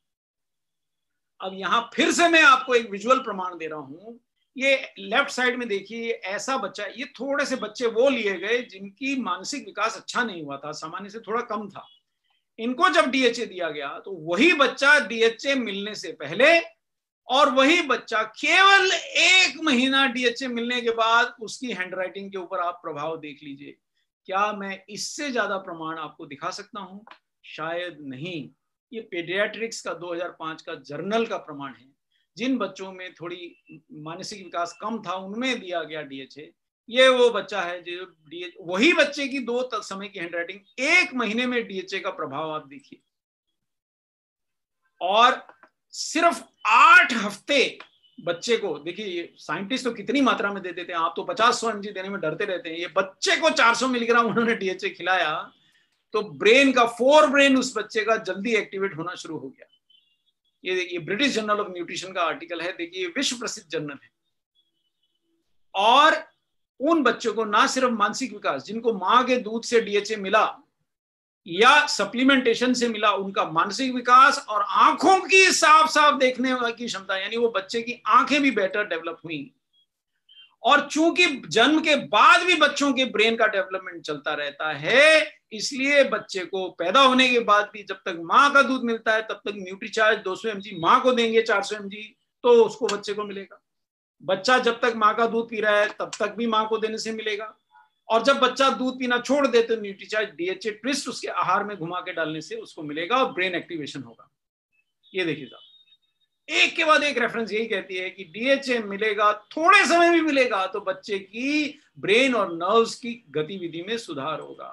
अब यहां फिर से मैं आपको एक विजुअल प्रमाण दे रहा हूं। ये लेफ्ट साइड में देखिए, ऐसा बच्चा, ये थोड़े से बच्चे वो लिए गए जिनकी मानसिक विकास अच्छा नहीं हुआ था, सामान्य से थोड़ा कम था। इनको जब डीएचए दिया गया तो वही बच्चा डीएचए मिलने से पहले और वही बच्चा केवल 1 महीना डीएचए मिलने के बाद उसकी हैंडराइटिंग के ऊपर आप प्रभाव देख लीजिए। क्या मैं इससे ज्यादा प्रमाण आपको दिखा सकता हूं? शायद नहीं। ये पीडियाट्रिक्स का 2005 का जर्नल का प्रमाण है। जिन बच्चों में थोड़ी मानसिक विकास कम था उनमें दिया गया डीएचए। ये वो बच्चा है जो वही बच्चे की 2 समय की हैंडराइटिंग 1 महीने में डीएचए का प्रभाव आप देखिए। और सिर्फ 8 हफ्ते बच्चे को, देखिए साइंटिस्ट तो कितनी मात्रा में दे देते हैं, आप तो 50-100 mg देने में डरते रहते हैं। ये बच्चे को 400 मिलीग्राम उन्होंने डीएचए खिलाया तो ब्रेन का फोर ब्रेन उस बच्चे का जल्दी एक्टिवेट होना शुरू हो गया। ये ब्रिटिश जर्नल ऑफ न्यूट्रिशन का आर्टिकल है, देखिए विश्व प्रसिद्ध जर्नल है। और उन बच्चों को ना सिर्फ मानसिक विकास, जिनको मां के दूध से डीएचए मिला या सप्लीमेंटेशन से मिला, उनका मानसिक विकास और आंखों की साफ साफ देखने की क्षमता, यानी वो बच्चे की आंखें भी बेटर डेवलप हुई। और चूंकि जन्म के बाद भी बच्चों के ब्रेन का डेवलपमेंट चलता रहता है, इसलिए बच्चे को पैदा होने के बाद भी जब तक मां का दूध मिलता है तब तक न्यूट्रीचार्ज 200 mg मां को देंगे, 400 mg तो उसको बच्चे को मिलेगा। बच्चा जब तक मां का दूध पी रहा है तब तक भी मां को देने से मिलेगा। और जब बच्चा दूध पीना छोड़ दे तो न्यूट्रीचार्ज डीएचए ट्विस्ट उसके आहार में घुमा के डालने से उसको मिलेगा और ब्रेन एक्टिवेशन होगा। ये देखिए साहब, एक के बाद एक रेफरेंस यही कहती है कि डीएचए मिलेगा, थोड़े समय भी मिलेगा तो बच्चे की ब्रेन और नर्व्स की गतिविधि में सुधार होगा।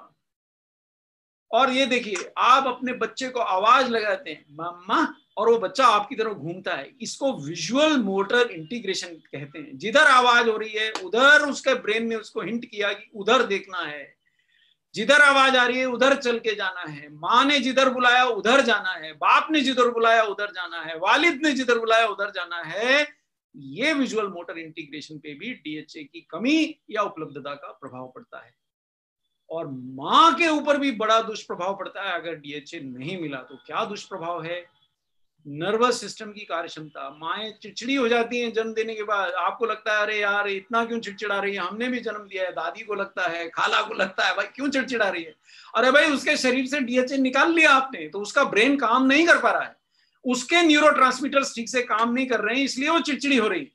और ये देखिए, आप अपने बच्चे को आवाज लगाते हैं मम्मा, और वो बच्चा आपकी तरफ घूमता है, इसको विजुअल मोटर इंटीग्रेशन कहते हैं। जिधर आवाज हो रही है उधर उसके ब्रेन ने उसको हिंट किया कि उधर देखना है, जिधर आवाज आ रही है उधर चल के जाना है, माँ ने जिधर बुलाया उधर जाना है, बाप ने जिधर बुलाया उधर जाना है, वालिद ने जिधर बुलाया उधर जाना है। ये विजुअल मोटर इंटीग्रेशन पे भी डीएचए की कमी या उपलब्धता का प्रभाव पड़ता है। और माँ के ऊपर भी बड़ा दुष्प्रभाव पड़ता है अगर डीएचए नहीं मिला तो। क्या दुष्प्रभाव है? नर्वस सिस्टम की कार्यक्षमता। माएँ चिड़चिड़ी हो जाती हैं जन्म देने के बाद। आपको लगता है अरे यार इतना क्यों चिड़चिड़ा रही है, हमने भी जन्म दिया है। दादी को लगता है, खाला को लगता है भाई क्यों चिड़चिड़ा रही है। अरे भाई उसके शरीर से डीएचए निकाल लिया आपने तो उसका ब्रेन काम नहीं कर पा रहा है, उसके न्यूरोट्रांसमीटर्स ठीक से काम नहीं कर रहे हैं, इसलिए वो चिड़चिड़ी हो रही है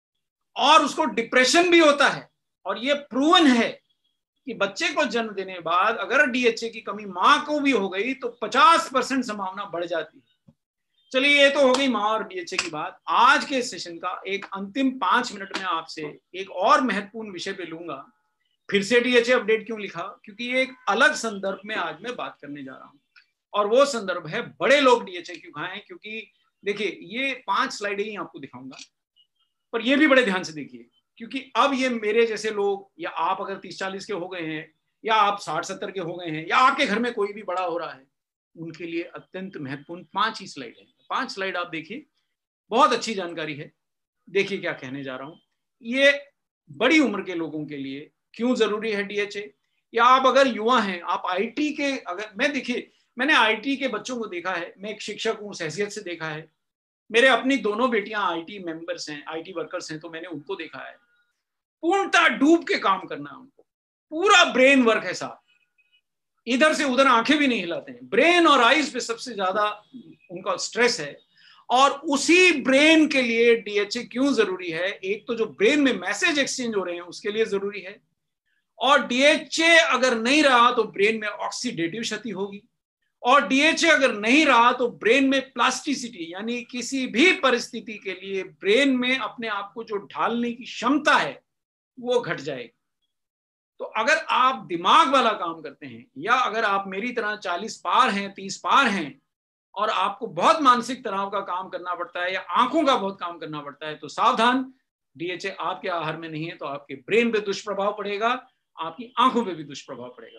और उसको डिप्रेशन भी होता है। और ये प्रूवन है कि बच्चे को जन्म देने के बाद अगर डीएचए की कमी माँ को भी हो गई तो 50% संभावना बढ़ जाती है। चलिए ये तो हो गई माँ और डीएचए की बात। आज के सेशन का एक अंतिम 5 मिनट में आपसे एक और महत्वपूर्ण विषय पे लूंगा। फिर से डीएचए अपडेट क्यों लिखा? क्योंकि ये एक अलग संदर्भ में आज मैं बात करने जा रहा हूँ और वो संदर्भ है बड़े लोग डीएचए क्यों खाएं। क्योंकि देखिए ये 5 स्लाइडें ही आपको दिखाऊंगा, पर ये भी बड़े ध्यान से देखिए, क्योंकि अब ये मेरे जैसे लोग या आप अगर 30-40 के हो गए हैं या आप 60-70 के हो गए हैं या आपके घर में कोई भी बड़ा हो रहा है, उनके लिए अत्यंत महत्वपूर्ण 5 ही स्लाइड है। 5 स्लाइड आप देखिए, बहुत अच्छी जानकारी है। देखिए क्या कहने जा रहा हूं। ये बड़ी उम्र के लोगों के लिए क्यों जरूरी है डीएचए, या आप अगर युवा हैं, आप आईटी के, अगर मैं देखिए मैंने आईटी के बच्चों को देखा है, मैं एक शिक्षक हूं, उस हैसियत से देखा है। मेरे अपनी दोनों बेटियां आईटी मेंबर्स हैं, आईटी वर्कर्स हैं, तो मैंने उनको देखा है पूर्णतः डूब के काम करना है उनको, पूरा ब्रेन वर्क है साहब, इधर से उधर आंखें भी नहीं हिलाते हैं। ब्रेन और आईज पे सबसे ज्यादा उनका स्ट्रेस है और उसी ब्रेन के लिए डीएचए क्यों जरूरी है? एक तो जो ब्रेन में मैसेज एक्सचेंज हो रहे हैं उसके लिए जरूरी है, और डीएचए अगर नहीं रहा तो ब्रेन में ऑक्सीडेटिव क्षति होगी, और डीएचए अगर नहीं रहा तो ब्रेन में प्लास्टिसिटी, यानी किसी भी परिस्थिति के लिए ब्रेन में अपने आप को जो ढालने की क्षमता है वो घट जाएगी। तो अगर आप दिमाग वाला काम करते हैं या अगर आप मेरी तरह 40 पार हैं, 30 पार हैं और आपको बहुत मानसिक तनाव का काम करना पड़ता है या आंखों का बहुत काम करना पड़ता है, तो सावधान, डीएचए आपके आहार में नहीं है तो आपके ब्रेन पे दुष्प्रभाव पड़ेगा, आपकी आंखों पे भी दुष्प्रभाव पड़ेगा।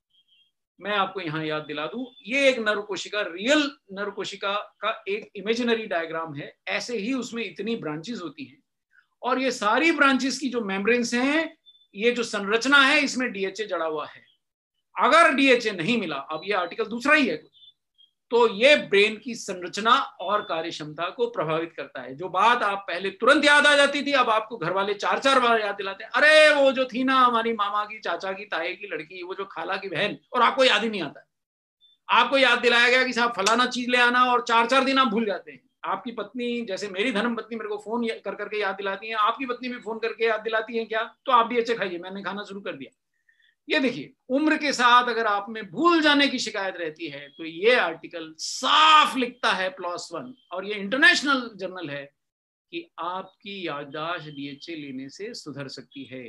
मैं आपको यहां याद दिला दूं, ये एक नर्व कोशिका, रियल नर्व कोशिका का एक इमेजिनरी डायग्राम है। ऐसे ही उसमें इतनी ब्रांचेस होती हैं और ये सारी ब्रांचेस की जो मेम्ब्रेन्स हैं, ये जो संरचना है इसमें डीएचए जड़ा हुआ है। अगर डीएचए नहीं मिला, अब ये आर्टिकल दूसरा ही है, तो ये ब्रेन की संरचना और कार्यक्षमता को प्रभावित करता है। जो बात आप पहले तुरंत याद आ जाती थी, अब आपको घर वाले 4-4 बार याद दिलाते हैं, अरे वो जो थी ना हमारी मामा की, चाचा की, ताए की लड़की, वो जो खाला की बहन, और आपको याद ही नहीं आता है। आपको याद दिलाया गया कि साहब फलाना चीज ले आना और 4-4 दिन आप भूल जाते हैं। आपकी पत्नी, जैसे मेरी धर्म पत्नी मेरे को फोन कर करके याद दिलाती है, आपकी पत्नी भी फोन करके याद दिलाती है क्या, तो आप डीएचए खाइए, मैंने खाना शुरू कर दिया। ये देखिए, उम्र के साथ अगर आप में भूल जाने की शिकायत रहती है तो ये आर्टिकल साफ लिखता है PLOS ONE, और ये इंटरनेशनल जर्नल है, कि आपकी याददाश्त डीएचए लेने से सुधर सकती है।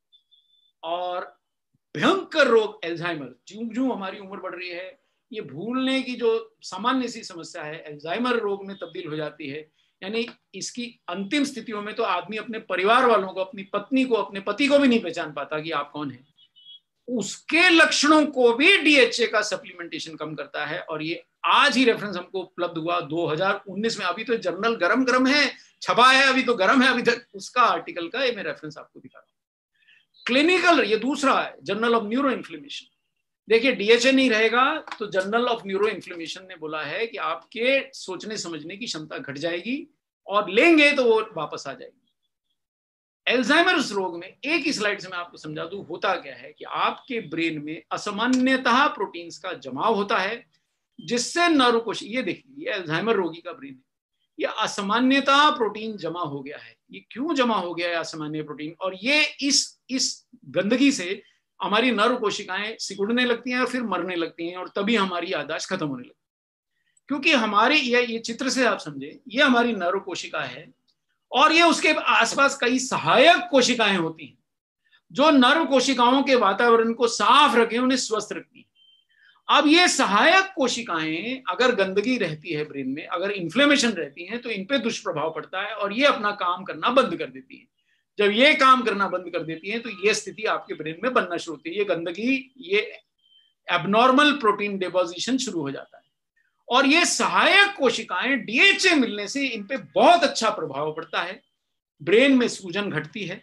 और भयंकर रोग एल्जाइमर, ज्यों हमारी उम्र बढ़ रही है, ये भूलने की जो सामान्य सी समस्या है एल्जाइमर रोग में तब्दील हो जाती है। यानी इसकी अंतिम स्थितियों में तो आदमी अपने परिवार वालों को, अपनी पत्नी को, अपने पति को भी नहीं पहचान पाता कि आप कौन हैं। उसके लक्षणों को भी डीएचए का सप्लीमेंटेशन कम करता है। और ये आज ही रेफरेंस हमको उपलब्ध हुआ 2019 में, अभी तो जर्नल गरम है, छपा है, अभी तो गरम है अभी तक, उसका आर्टिकल का ये मैं रेफरेंस आपको दिखा रहा हूं। क्लिनिकल, ये दूसरा है, जर्नल ऑफ न्यूरो इन्फ्लेमेशन। देखिए डीएचए नहीं रहेगा तो जर्नल ऑफ न्यूरो इन्फ्लेमेशन ने बोला है कि आपके सोचने समझने की क्षमता घट जाएगी, और लेंगे तो वो वापस आ जाएगी। एल्जाइमर्स रोग में एक ही स्लाइड से मैं आपको समझा दूं होता क्या है, कि आपके ब्रेन में असामान्यतः प्रोटीन्स का जमाव होता है, जिससे नर्व कोशिका, ये देखिए ये अल्जाइमर रोगी का ब्रेन है, ये असामान्यतः प्रोटीन जमा हो गया है। ये क्यों जमा हो गया है असामान्य प्रोटीन? और ये इस गंदगी से हमारी नर्व कोशिकाएं सिकुड़ने लगती हैं और फिर मरने लगती हैं, और तभी हमारी याददाश्त खत्म होने लगती क्योंकि हमारी ये चित्र से आप समझे, ये हमारी नर्व कोशिका है और ये उसके आसपास कई सहायक कोशिकाएं होती हैं जो नर्व कोशिकाओं के वातावरण को साफ रखें, उन्हें स्वस्थ रखती हैं। अब ये सहायक कोशिकाएं अगर गंदगी रहती है ब्रेन में, अगर इन्फ्लेमेशन रहती है, तो इन पे दुष्प्रभाव पड़ता है और ये अपना काम करना बंद कर देती है। जब ये काम करना बंद कर देती है तो ये स्थिति आपके ब्रेन में बनना शुरू होती है, ये गंदगी, ये एबनॉर्मल प्रोटीन डिपोजिशन शुरू हो जाता है। और ये सहायक कोशिकाएं डीएचए मिलने से इन पे बहुत अच्छा प्रभाव पड़ता है, ब्रेन में सूजन घटती है।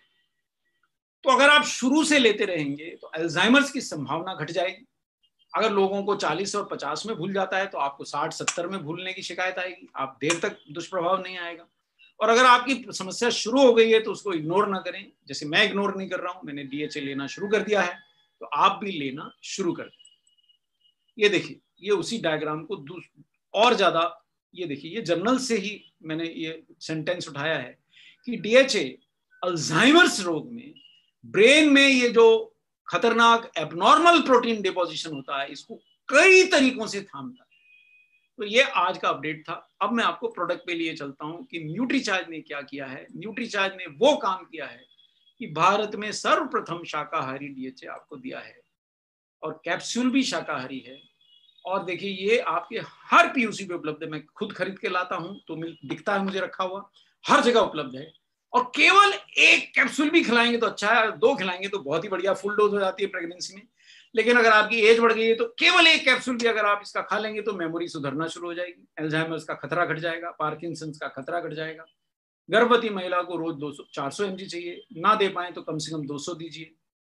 तो अगर आप शुरू से लेते रहेंगे तो अल्जाइमर्स की संभावना घट जाएगी। अगर लोगों को 40 और 50 में भूल जाता है तो आपको 60-70 में भूलने की शिकायत आएगी, आप देर तक दुष्प्रभाव नहीं आएगा। और अगर आपकी समस्या शुरू हो गई है तो उसको इग्नोर ना करें, जैसे मैं इग्नोर नहीं कर रहा हूं, मैंने डीएचए लेना शुरू कर दिया है, तो आप भी लेना शुरू कर दें। ये देखिए, ये उसी डायग्राम को और ज्यादा, ये देखिए, ये जर्नल से ही मैंने ये सेंटेंस उठाया है कि डीएचए अल्जाइमर्स रोग में ब्रेन में ये जो खतरनाक एबनॉर्मल प्रोटीन डिपोजिशन होता है, इसको कई तरीकों से थामता है। तो ये आज का अपडेट था। अब मैं आपको प्रोडक्ट पे लिए चलता हूं कि न्यूट्रीचार्ज ने क्या किया है। न्यूट्रीचार्ज ने वो काम किया है कि भारत में सर्वप्रथम शाकाहारी डीएचए आपको दिया है और कैप्सूल भी शाकाहारी है। और देखिए, ये आपके हर पीयूसी पे उपलब्ध है। मैं खुद खरीद के लाता हूं तो दिखता है मुझे रखा हुआ, हर जगह उपलब्ध है। और केवल एक कैप्सूल भी खिलाएंगे तो अच्छा है, 2 खिलाएंगे तो बहुत ही बढ़िया, फुल डोज हो जाती है प्रेगनेंसी में। लेकिन अगर आपकी एज बढ़ गई है तो केवल एक कैप्सूल भी अगर आप इसका खा लेंगे तो मेमोरी सुधरना शुरू हो जाएगी, अल्जाइमर्स का खतरा घट जाएगा, पार्किंसंस का खतरा घट जाएगा। गर्भवती महिला को रोज 400 mg चाहिए, ना दे पाए तो कम से कम 200 दीजिए।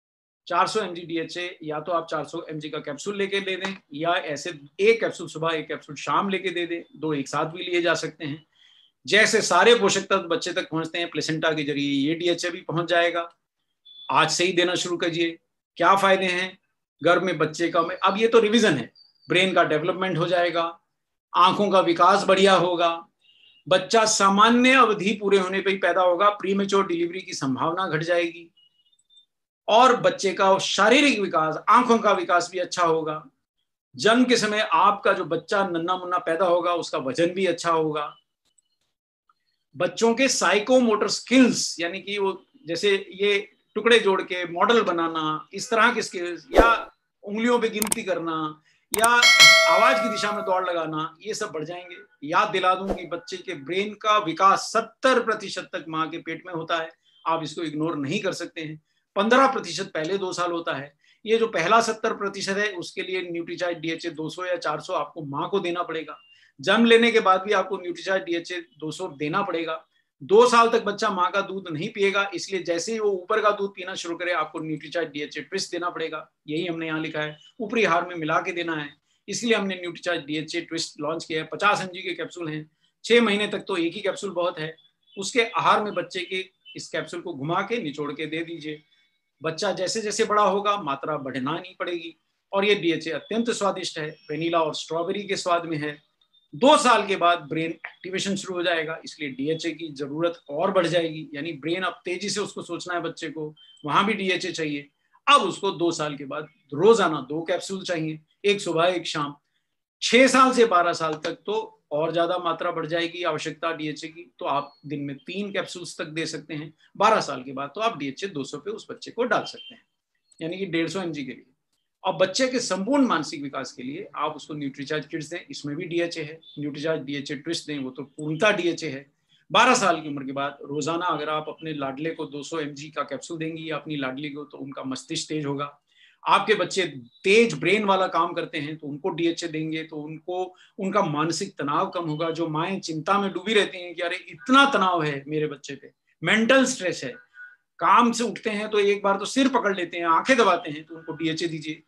400 mg डीएचए, या तो आप 400 mg का कैप्सूल लेके दे दें, या ऐसे एक कैप्सूल सुबह एक कैप्सूल शाम लेके दे दें, 2 एक साथ भी लिए जा सकते हैं। जैसे सारे पोषक तत्व बच्चे तक पहुंचते हैं प्लेसेंटा के जरिए, ये डीएचए भी पहुंच जाएगा। आज से ही देना शुरू कीजिए। क्या फायदे हैं? गर्भ में बच्चे का, अब ये तो रिवीजन है, ब्रेन का डेवलपमेंट हो जाएगा, आंखों का विकास बढ़िया होगा, बच्चा सामान्य अवधि पूरे होने पर ही पैदा होगा, प्रीमेच्योर डिलीवरी की संभावना घट जाएगी, और बच्चे का शारीरिक विकास, आंखों का विकास भी अच्छा होगा। जन्म के समय आपका जो बच्चा नन्ना मुन्ना पैदा होगा उसका वजन भी अच्छा होगा। बच्चों के साइकोमोटर स्किल्स, यानी कि वो जैसे ये टुकड़े जोड़ के मॉडल बनाना, इस तरह के स्किल्स, या उंगलियों पे गिनती करना, या आवाज की दिशा में दौड़ लगाना, ये सब बढ़ जाएंगे। याद दिला दूं कि बच्चे के ब्रेन का विकास 70% तक माँ के पेट में होता है, आप इसको इग्नोर नहीं कर सकते हैं। 15% पहले 2 साल होता है। ये जो पहला 70% है उसके लिए न्यूट्रीचार्ज डीएचए 200 या 400 आपको माँ को देना पड़ेगा। जन्म लेने के बाद भी आपको न्यूट्रीचार्ज डीएचए 200 देना पड़ेगा। 2 साल तक बच्चा माँ का दूध नहीं पिएगा, इसलिए जैसे ही वो ऊपर का दूध पीना शुरू करे आपको न्यूट्रीचार्ज डीएचए ट्विस्ट देना पड़ेगा। यही हमने यहाँ लिखा है, ऊपरी आहार में मिला के देना है, इसलिए हमने न्यूट्रीचार्ज डीएचए ट्विस्ट लॉन्च किया है। 50 mg के कैप्सूल हैं, 6 महीने तक तो एक ही कैप्सूल बहुत है। उसके आहार में बच्चे के इस कैप्सूल को घुमा के निचोड़ के दे दीजिए। बच्चा जैसे जैसे बड़ा होगा मात्रा बढ़ना नहीं पड़ेगी। और ये डीएचए अत्यंत स्वादिष्ट है, वेनिला और स्ट्रॉबेरी के स्वाद में है। 2 साल के बाद ब्रेन एक्टिवेशन शुरू हो जाएगा, इसलिए डीएचए की जरूरत और बढ़ जाएगी। यानी ब्रेन अब तेजी से उसको सोचना है बच्चे को, वहां भी डीएचए चाहिए। अब उसको 2 साल के बाद रोजाना 2 कैप्सूल चाहिए, एक सुबह एक शाम। 6 साल से 12 साल तक तो और ज्यादा मात्रा बढ़ जाएगी आवश्यकता डीएचए की, तो आप दिन में 3 कैप्सूल्स तक दे सकते हैं। 12 साल के बाद तो आप डीएचए 200 पे उस बच्चे को डाल सकते हैं, यानी कि 150 mg के लिए। और बच्चे के संपूर्ण मानसिक विकास के लिए आप उसको न्यूट्रीचार्ज किड्स दें, इसमें भी डीएचए है। न्यूट्रीचार्ज डीएचए ट्विस्ट दें, वो तो पूर्णतः डीएचए है। 12 साल की उम्र के बाद रोजाना अगर आप अपने लाडले को 200 mg का कैप्सूल देंगी या अपनी लाडली को, तो उनका मस्तिष्क तेज होगा। आपके बच्चे तेज ब्रेन वाला काम करते हैं तो उनको डीएचए देंगे तो उनको उनका मानसिक तनाव कम होगा। जो माएँ चिंता में डूबी रहती हैं कि अरे इतना तनाव है मेरे बच्चे पे, मेंटल स्ट्रेस है, काम से उठते हैं तो एक बार तो सिर पकड़ लेते हैं, आंखें दबाते हैं, तो उनको डीएचए दीजिए।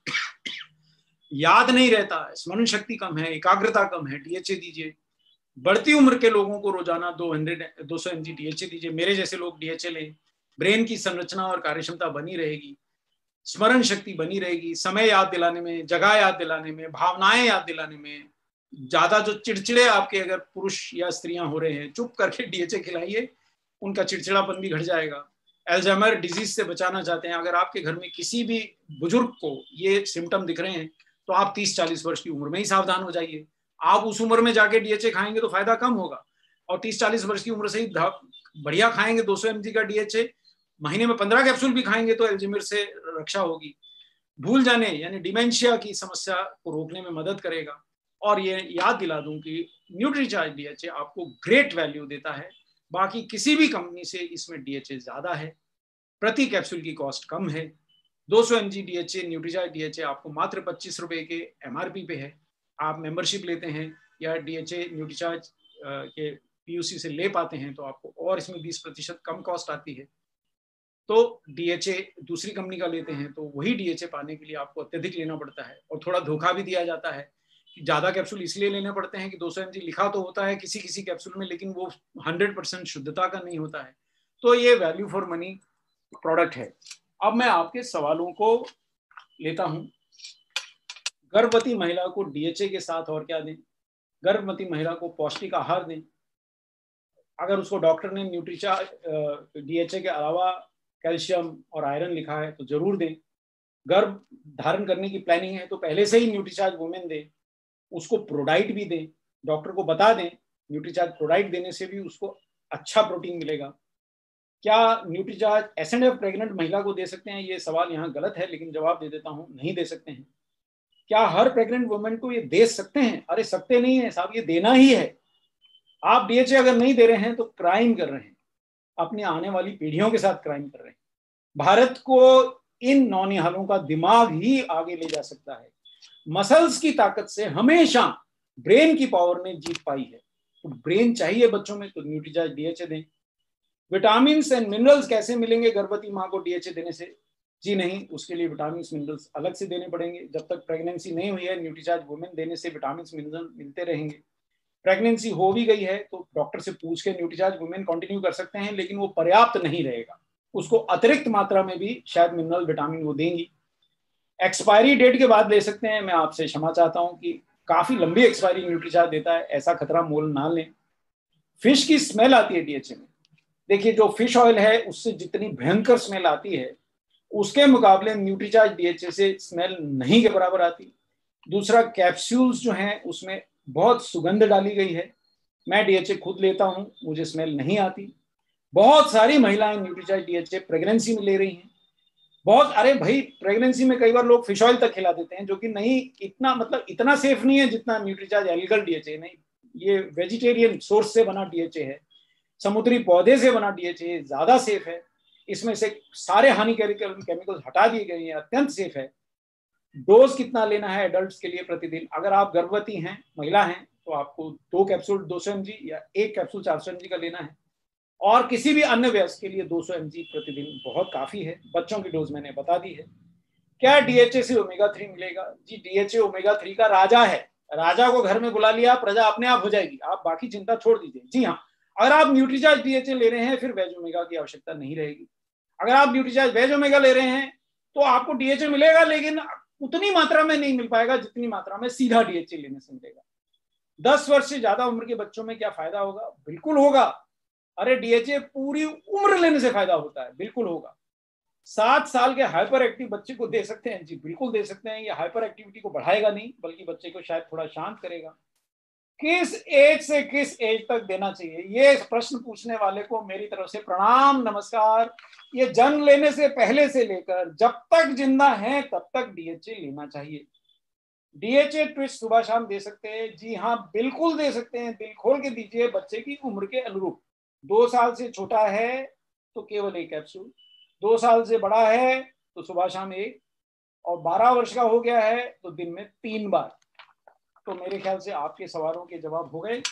याद नहीं रहता, स्मरण शक्ति कम है, एकाग्रता कम है, डीएचए दीजिए। बढ़ती उम्र के लोगों को रोजाना 200 mg डीएचए दीजिए। मेरे जैसे लोग डीएचए लें, ब्रेन की संरचना और कार्यक्षमता बनी रहेगी, स्मरण शक्ति बनी रहेगी, समय याद दिलाने में, जगह याद दिलाने में, भावनाएं याद दिलाने में। ज्यादा जो चिड़चिड़े आपके अगर पुरुष या स्त्रियां हो रहे हैं, चुप करके डीएचए खिलाइए, उनका चिड़चिड़ापन भी घट जाएगा। अल्जाइमर डिजीज से बचाना चाहते हैं, अगर आपके घर में किसी भी बुजुर्ग को ये सिम्टम दिख रहे हैं तो आप 30-40 वर्ष की उम्र में ही सावधान हो जाइए। आप उस उम्र में जाके डीएचए खाएंगे तो फायदा कम होगा, और 30-40 वर्ष की उम्र से ही बढ़िया खाएंगे 200 mg का डीएचए, महीने में 15 कैप्सूल भी खाएंगे तो अल्जाइमर से रक्षा होगी। भूल जाने यानी डिमेंशिया की समस्या को रोकने में मदद करेगा। और ये याद दिला दूं कि न्यूट्रीचार्ज डीएचए आपको ग्रेट वैल्यू देता है, बाकी किसी भी कंपनी से इसमें डीएचए ज्यादा है, प्रति कैप्सूल की कॉस्ट कम है। 200 mg डीएचए न्यूट्रीचार्ज डीएचए आपको मात्र 25 रुपए के एमआरपी पे है। आप मेंबरशिप लेते हैं या डीएचए न्यूट्रीचार्ज के पीयूसी से ले पाते हैं तो आपको और इसमें 20% कम कॉस्ट आती है। तो डीएचए दूसरी कंपनी का लेते हैं तो वही डीएचए पाने के लिए आपको अत्यधिक लेना पड़ता है, और थोड़ा धोखा भी दिया जाता है कि ज्यादा कैप्सूल इसलिए लेने पड़ते हैं कि 200 mg लिखा तो होता है किसी किसी कैप्सूल में, लेकिन वो 100% शुद्धता का नहीं होता है। तो ये वैल्यू फॉर मनी प्रोडक्ट है। अब मैं आपके सवालों को लेता हूं। गर्भवती महिला को डीएचए के साथ और क्या दें? गर्भवती महिला को पौष्टिक आहार दें। अगर उसको डॉक्टर ने न्यूट्रीचार्ज डीएचए के अलावा कैल्शियम और आयरन लिखा है तो जरूर दें। गर्भ धारण करने की प्लानिंग है तो पहले से ही न्यूट्रीचार्ज वुमेन दें। उसको प्रोडाइट भी दें, डॉक्टर को बता दें न्यूट्रीचार्ज प्रोडाइट देने से भी उसको अच्छा प्रोटीन मिलेगा। क्या न्यूट्रीचार्ज एस&एफ प्रेग्नेंट महिला को दे सकते हैं? ये सवाल यहाँ गलत है, लेकिन जवाब दे देता हूँ, नहीं दे सकते हैं। क्या हर प्रेग्नेंट वुमेन को ये दे सकते हैं? अरे सकते नहीं है साहब, ये देना ही है। आप डीएचए अगर नहीं दे रहे हैं तो क्राइम कर रहे हैं, अपनी आने वाली पीढ़ियों के साथ क्राइम कर रहे हैं। भारत को इन नौनिहालों का दिमाग ही आगे ले जा सकता है। मसल्स की ताकत से हमेशा ब्रेन की पावर ने जीत पाई है। तो ब्रेन चाहिए बच्चों में तो न्यूट्रीचार्ज डीएचए दें। विटामिन एंड मिनरल्स कैसे मिलेंगे गर्भवती माँ को डीएचए देने से? जी नहीं, उसके लिए विटामिन मिनरल्स अलग से देने पड़ेंगे। जब तक प्रेगनेंसी नहीं हुई है न्यूट्रीचार्ज वुमेन देने से विटामिन मिनरल मिलते रहेंगे। प्रेगनेंसी हो भी गई है तो डॉक्टर से पूछ के न्यूट्रीचार्ज वुमेन कंटिन्यू कर सकते हैं, लेकिन वो पर्याप्त नहीं रहेगा। उसको अतिरिक्त मात्रा में भी शायद मिनरल विटामिन वो देंगी। एक्सपायरी डेट के बाद ले सकते हैं। मैं आपसे क्षमा चाहता हूं कि काफी लंबी एक्सपायरी न्यूट्रीचार्ज देता है, ऐसा खतरा मोल ना लें। फिश की स्मेल आती है डीएचए में। देखिए, जो फिश ऑयल है उससे जितनी भयंकर स्मेल आती है उसके मुकाबले न्यूट्रीचार्ज डीएचए से स्मेल नहीं के बराबर आती। दूसरा, कैप्सूल्स जो हैं उसमें बहुत सुगंध डाली गई है। मैं डीएचए खुद लेता हूं, मुझे स्मेल नहीं आती। बहुत सारी महिलाएं न्यूट्रीचार्ज डीएचए प्रेगनेंसी में ले रही हैं। बहुत, अरे भाई, प्रेगनेंसी में कई बार लोग फिश ऑयल तक खिला देते हैं, जो कि नहीं, इतना मतलब इतना सेफ नहीं है जितना न्यूट्रीचार्ज एल्गल डीएचए। नहीं, ये वेजिटेरियन सोर्स से बना डीएचए है, समुद्री पौधे से बना डीएचए, ज्यादा सेफ है। इसमें से सारे हानिकारक केमिकल्स हटा दिए गए हैं, अत्यंत सेफ है। डोज कितना लेना है एडल्ट्स के लिए प्रतिदिन? अगर आप गर्भवती हैं, महिला हैं, तो आपको 2 कैप्सूल 200 mg या 1 कैप्सूल 400 mg का लेना है। और किसी भी अन्य वयस्क के लिए 200 mg प्रतिदिन बहुत काफी है। बच्चों की डोज मैंने बता दी है। क्या डीएचए से ओमेगा 3 मिलेगा? जी, डीएचए ओमेगा 3 का राजा है। राजा को घर में बुला लिया, प्रजा अपने आप हो जाएगी। आप बाकी चिंता छोड़ दीजिए। जी हाँ, अगर आप न्यूट्रीचार्ज डीएचए ले रहे हैं फिर वेज ओमेगा की आवश्यकता नहीं रहेगी। अगर आप न्यूट्रीचार्ज वेज ओमेगा ले रहे हैं तो आपको डीएचए मिलेगा, लेकिन उतनी मात्रा में नहीं मिल पाएगा जितनी मात्रा में सीधा डीएचए लेने से मिलेगा। 10 वर्ष से ज्यादा उम्र के बच्चों में क्या फायदा होगा? बिल्कुल होगा। अरे, डीएचए पूरी उम्र लेने से फायदा होता है, बिल्कुल होगा। 7 साल के हाइपर एक्टिव बच्चे को दे सकते हैं? जी बिल्कुल दे सकते हैं। ये हाइपर एक्टिविटी को बढ़ाएगा नहीं, बल्कि बच्चे को शायद थोड़ा शांत करेगा। किस एज से किस एज तक देना चाहिए, ये प्रश्न पूछने वाले को मेरी तरफ से प्रणाम, नमस्कार। ये जन्म लेने से पहले से लेकर जब तक जिंदा है तब तक डीएचए लेना चाहिए। डीएचए ट्विस्ट सुबह शाम दे सकते हैं? जी हाँ, बिल्कुल दे सकते हैं। दिल खोल के दीजिए, बच्चे की उम्र के अनुरूप। 2 साल से छोटा है तो केवल 1 कैप्सूल, 2 साल से बड़ा है तो सुबह शाम 1, और 12 वर्ष का हो गया है तो दिन में 3 बार। तो मेरे ख्याल से आपके सवालों के जवाब हो गए।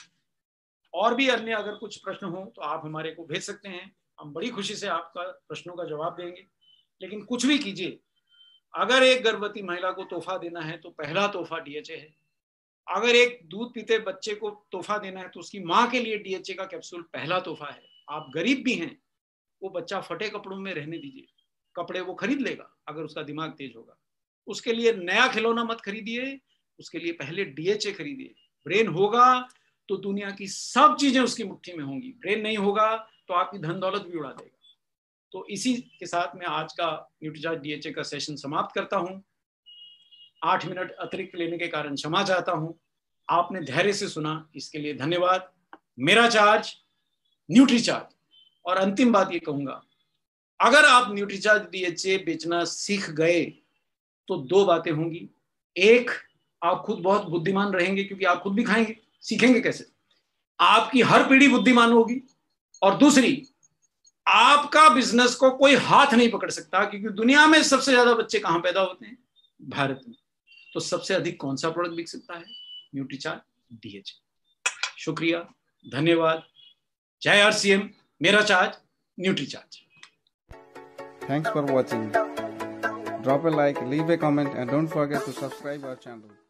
और भी अन्य अगर कुछ प्रश्न हो तो आप हमारे को भेज सकते हैं, हम बड़ी खुशी से आपका प्रश्नों का जवाब देंगे। लेकिन कुछ भी कीजिए, अगर एक गर्भवती महिला को तोहफा देना है तो पहला तोहफा डीएचए है। अगर एक दूध पीते बच्चे को तोहफा देना है तो उसकी माँ के लिए डीएचए का कैप्सूल पहला तोहफा है। आप गरीब भी हैं, वो बच्चा फटे कपड़ों में रहने दीजिए, कपड़े वो खरीद लेगा अगर उसका दिमाग तेज होगा। उसके लिए नया खिलौना मत खरीदिए, उसके लिए पहले डीएचए खरीदिए। ब्रेन होगा तो दुनिया की सब चीजें उसकी मुट्ठी में होंगी, ब्रेन नहीं होगा तो आपकी धन दौलत भी उड़ा देगा। तो इसी के साथ मैं आज का न्यूट्रीचार्ज डीएचए का सेशन समाप्त करता हूं। 8 मिनट अतिरिक्त लेने के कारण क्षमा चाहता हूं। आपने धैर्य से सुना, इसके लिए धन्यवाद। मेरा चार्ज न्यूट्रीचार्ज। और अंतिम बात ये कहूंगा, अगर आप न्यूट्रीचार्ज DHA बेचना सीख गए तो दो बातें होंगी। एक, आप खुद बहुत बुद्धिमान रहेंगे क्योंकि आप खुद भी खाएंगे। सीखेंगे कैसे? आपकी हर पीढ़ी बुद्धिमान होगी। और दूसरी, आपका बिजनेस को कोई हाथ नहीं पकड़ सकता, क्योंकि दुनिया में सबसे ज्यादा बच्चे कहां पैदा होते हैं? भारत में। तो सबसे अधिक कौन सा प्रोडक्ट बिक सकता है? Nutricharge DHA। शुक्रिया, धन्यवाद। जय RCM, मेरा charge Nutricharge. Thanks for watching. Drop a like, leave a comment and don't forget to subscribe our channel.